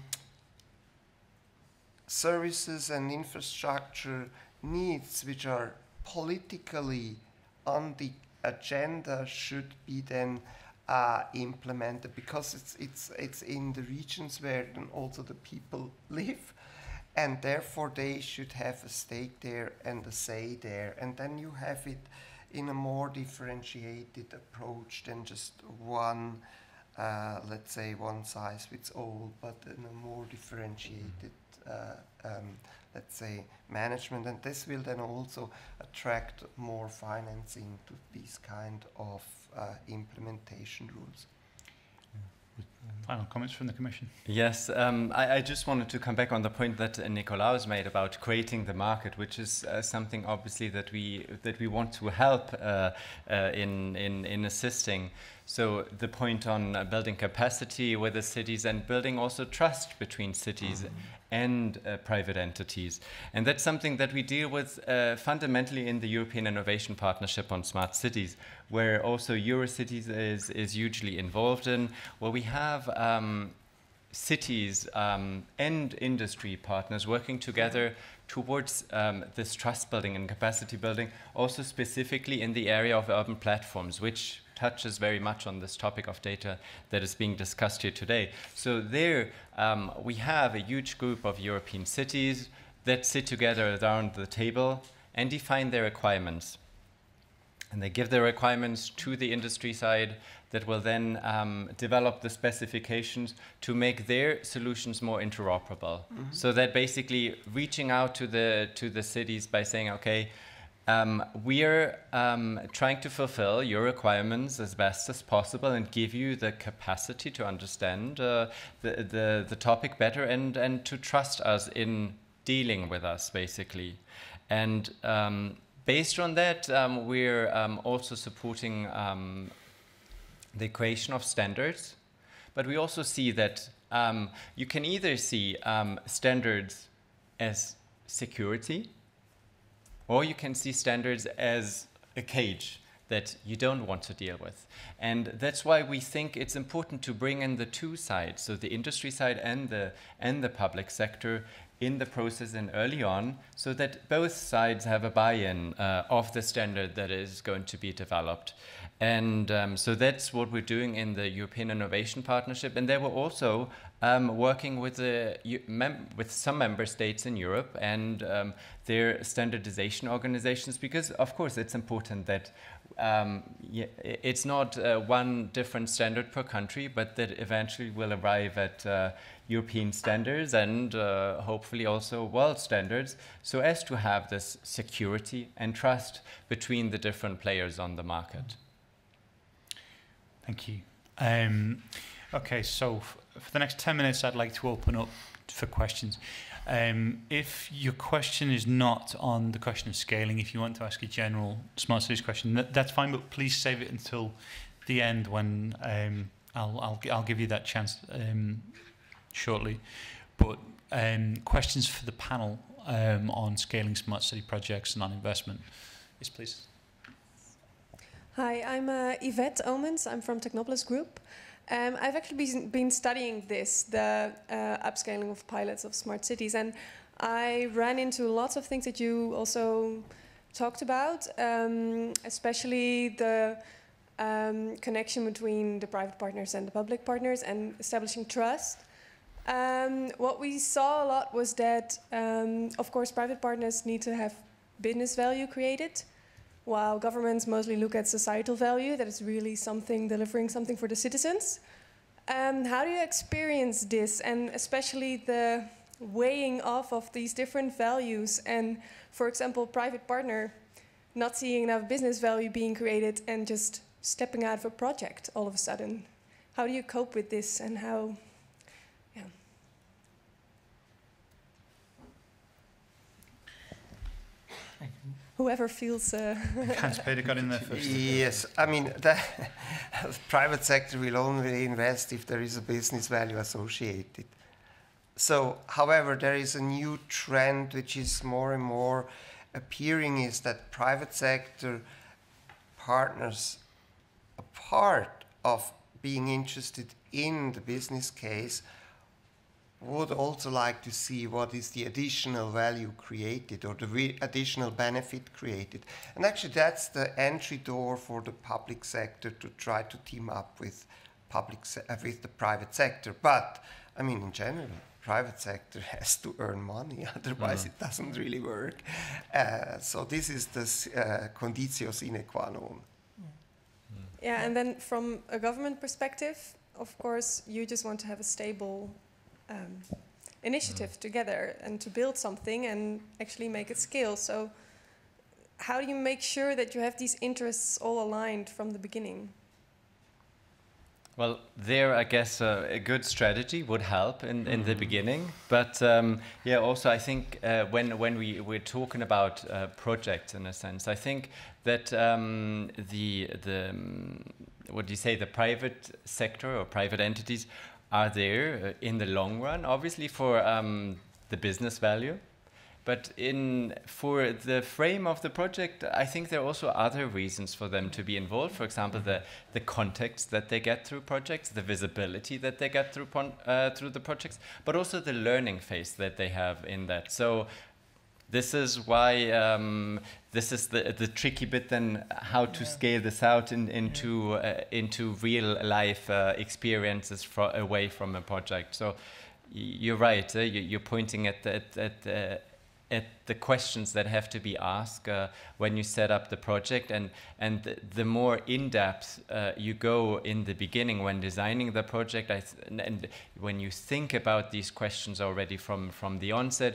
services and infrastructure needs which are politically on the agenda should be then uh, implemented, because it's, it's, it's in the regions where then also the people live. And therefore they should have a stake there and a say there. And then you have it in a more differentiated approach than just one, uh, let's say, one size fits all, but in a more differentiated, uh, um, let's say, management. And this will then also attract more financing to these kind of uh, implementation rules. Final comments from the Commission? Yes, um, I, I just wanted to come back on the point that uh, Nikolaos made about creating the market, which is uh, something obviously that we that we want to help uh, uh, in, in in assisting. So the point on uh, building capacity with the cities and building also trust between cities mm-hmm. and uh, private entities. And that's something that we deal with uh, fundamentally in the European Innovation Partnership on Smart Cities, where also Eurocities is, is hugely involved in, where we have um, cities um, and industry partners working together towards um, this trust building and capacity building, also specifically in the area of urban platforms, which touches very much on this topic of data that is being discussed here today. So there um, we have a huge group of European cities that sit together around the table and define their requirements. And they give their requirements to the industry side that will then um, develop the specifications to make their solutions more interoperable. Mm-hmm. So that basically reaching out to the, to the cities by saying, okay, Um, we're um, trying to fulfill your requirements as best as possible and give you the capacity to understand uh, the, the, the topic better and, and to trust us in dealing with us, basically. And um, based on that, um, we're um, also supporting um, the creation of standards. But we also see that um, you can either see um, standards as security, or you can see standards as a cage that you don't want to deal with. And that's why we think it's important to bring in the two sides, so the industry side and the, and the public sector in the process and early on, so that both sides have a buy-in uh, of the standard that is going to be developed. And um, so that's what we're doing in the European Innovation Partnership. And they were also um, working with, the, mem with some member states in Europe and um, their standardization organizations, because of course it's important that um, yeah, it's not uh, one different standard per country, but that eventually will arrive at uh, European standards and uh, hopefully also world standards, so as to have this security and trust between the different players on the market. Thank you. Um, okay, so f for the next ten minutes, I'd like to open up for questions. Um, if your question is not on the question of scaling, if you want to ask a general smart cities question, that, that's fine, but please save it until the end when um, I'll, I'll, I'll give you that chance um, shortly. But um, questions for the panel um, on scaling smart city projects and on investment. Yes, please. Hi, I'm uh, Yvette Omens. I'm from Technopolis Group. Um, I've actually been, been studying this, the uh, upscaling of pilots of smart cities, and I ran into lots of things that you also talked about, um, especially the um, connection between the private partners and the public partners and establishing trust. Um, what we saw a lot was that, um, of course, private partners need to have business value created, while governments mostly look at societal value, that is really something, delivering something for the citizens. Um, how do you experience this, and especially the weighing off of these different values, and, for example, private partner not seeing enough business value being created and just stepping out of a project all of a sudden? How do you cope with this, and how, yeah. Whoever feels... Uh Hans Peter got in there first. Yes, I mean, the private sector will only invest if there is a business value associated. So, however, there is a new trend which is more and more appearing, is that private sector partners, a part of being interested in the business case, would also like to see what is the additional value created or the re additional benefit created. And actually that's the entry door for the public sector to try to team up with, public se uh, with the private sector. But, I mean, in general, private sector has to earn money, otherwise mm. it doesn't really work. Uh, so this is the uh, conditio sine qua non. Yeah, and then from a government perspective, of course, you just want to have a stable Um, initiative mm. together and to build something and actually make it scale. So how do you make sure that you have these interests all aligned from the beginning? Well, there, I guess, uh, a good strategy would help in, in mm. the beginning. But um, yeah, also I think uh, when, when we, we're talking about uh, projects, in a sense, I think that um, the, the um, what do you say, the private sector or private entities are there uh, in the long run, obviously for um, the business value. But in, for the frame of the project, I think there are also other reasons for them to be involved. For example, the, the context that they get through projects, the visibility that they get through, uh, through the projects, but also the learning phase that they have in that. So this is why um, this is the, the tricky bit then, how to yeah. scale this out in, into, uh, into real life uh, experiences fro away from a project. So you're right, uh, you, you're pointing at, the, at, at, uh, at the questions that have to be asked uh, when you set up the project, and, and the, the more in-depth uh, you go in the beginning when designing the project, I th and when you think about these questions already from, from the onset,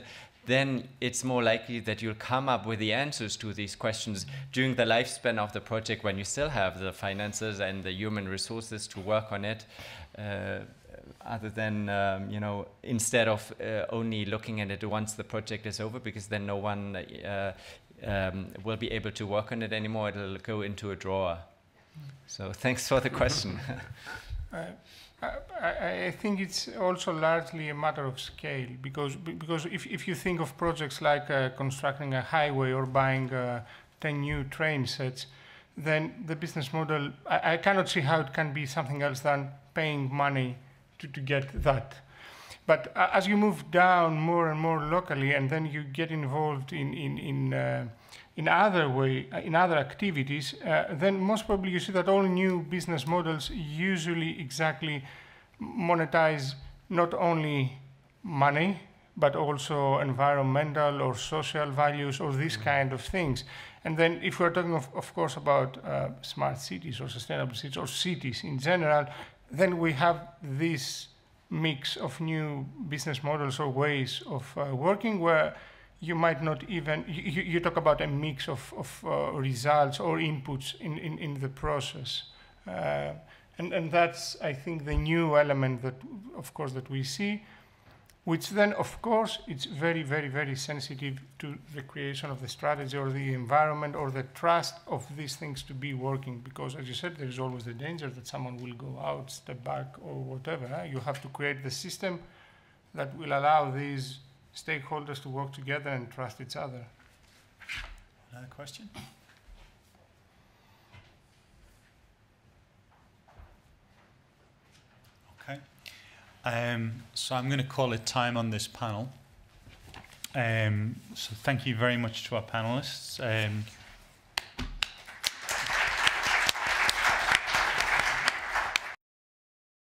then it's more likely that you'll come up with the answers to these questions during the lifespan of the project, when you still have the finances and the human resources to work on it, uh, other than, um, you know, instead of uh, only looking at it once the project is over, because then no one uh, um, will be able to work on it anymore. It'll go into a drawer. So thanks for the question. uh, I, I think it's also largely a matter of scale, because because if, if you think of projects like uh, constructing a highway or buying uh, ten new train sets, then the business model, I, I cannot see how it can be something else than paying money to, to get that. But uh, as you move down more and more locally, and then you get involved in in in, uh, in other way uh, in other activities, uh, then most probably you see that all new business models usually exactly monetize not only money but also environmental or social values or these mm-hmm. kind of things. And then if we're talking of, of course about uh, smart cities or sustainable cities or cities in general, then we have this mix of new business models or ways of uh, working where you might not even, you, you talk about a mix of, of uh, results or inputs in, in, in the process. Uh, and, and that's, I think, the new element that, of course, that we see, which then, of course, it's very, very, very sensitive to the creation of the strategy or the environment or the trust of these things to be working. Because, as you said, there's always the danger that someone will go out, step back, or whatever. Huh? You have to create the system that will allow these stakeholders to work together and trust each other. Another question? Okay. Um, so I'm going to call it time on this panel. Um, so thank you very much to our panelists. Um,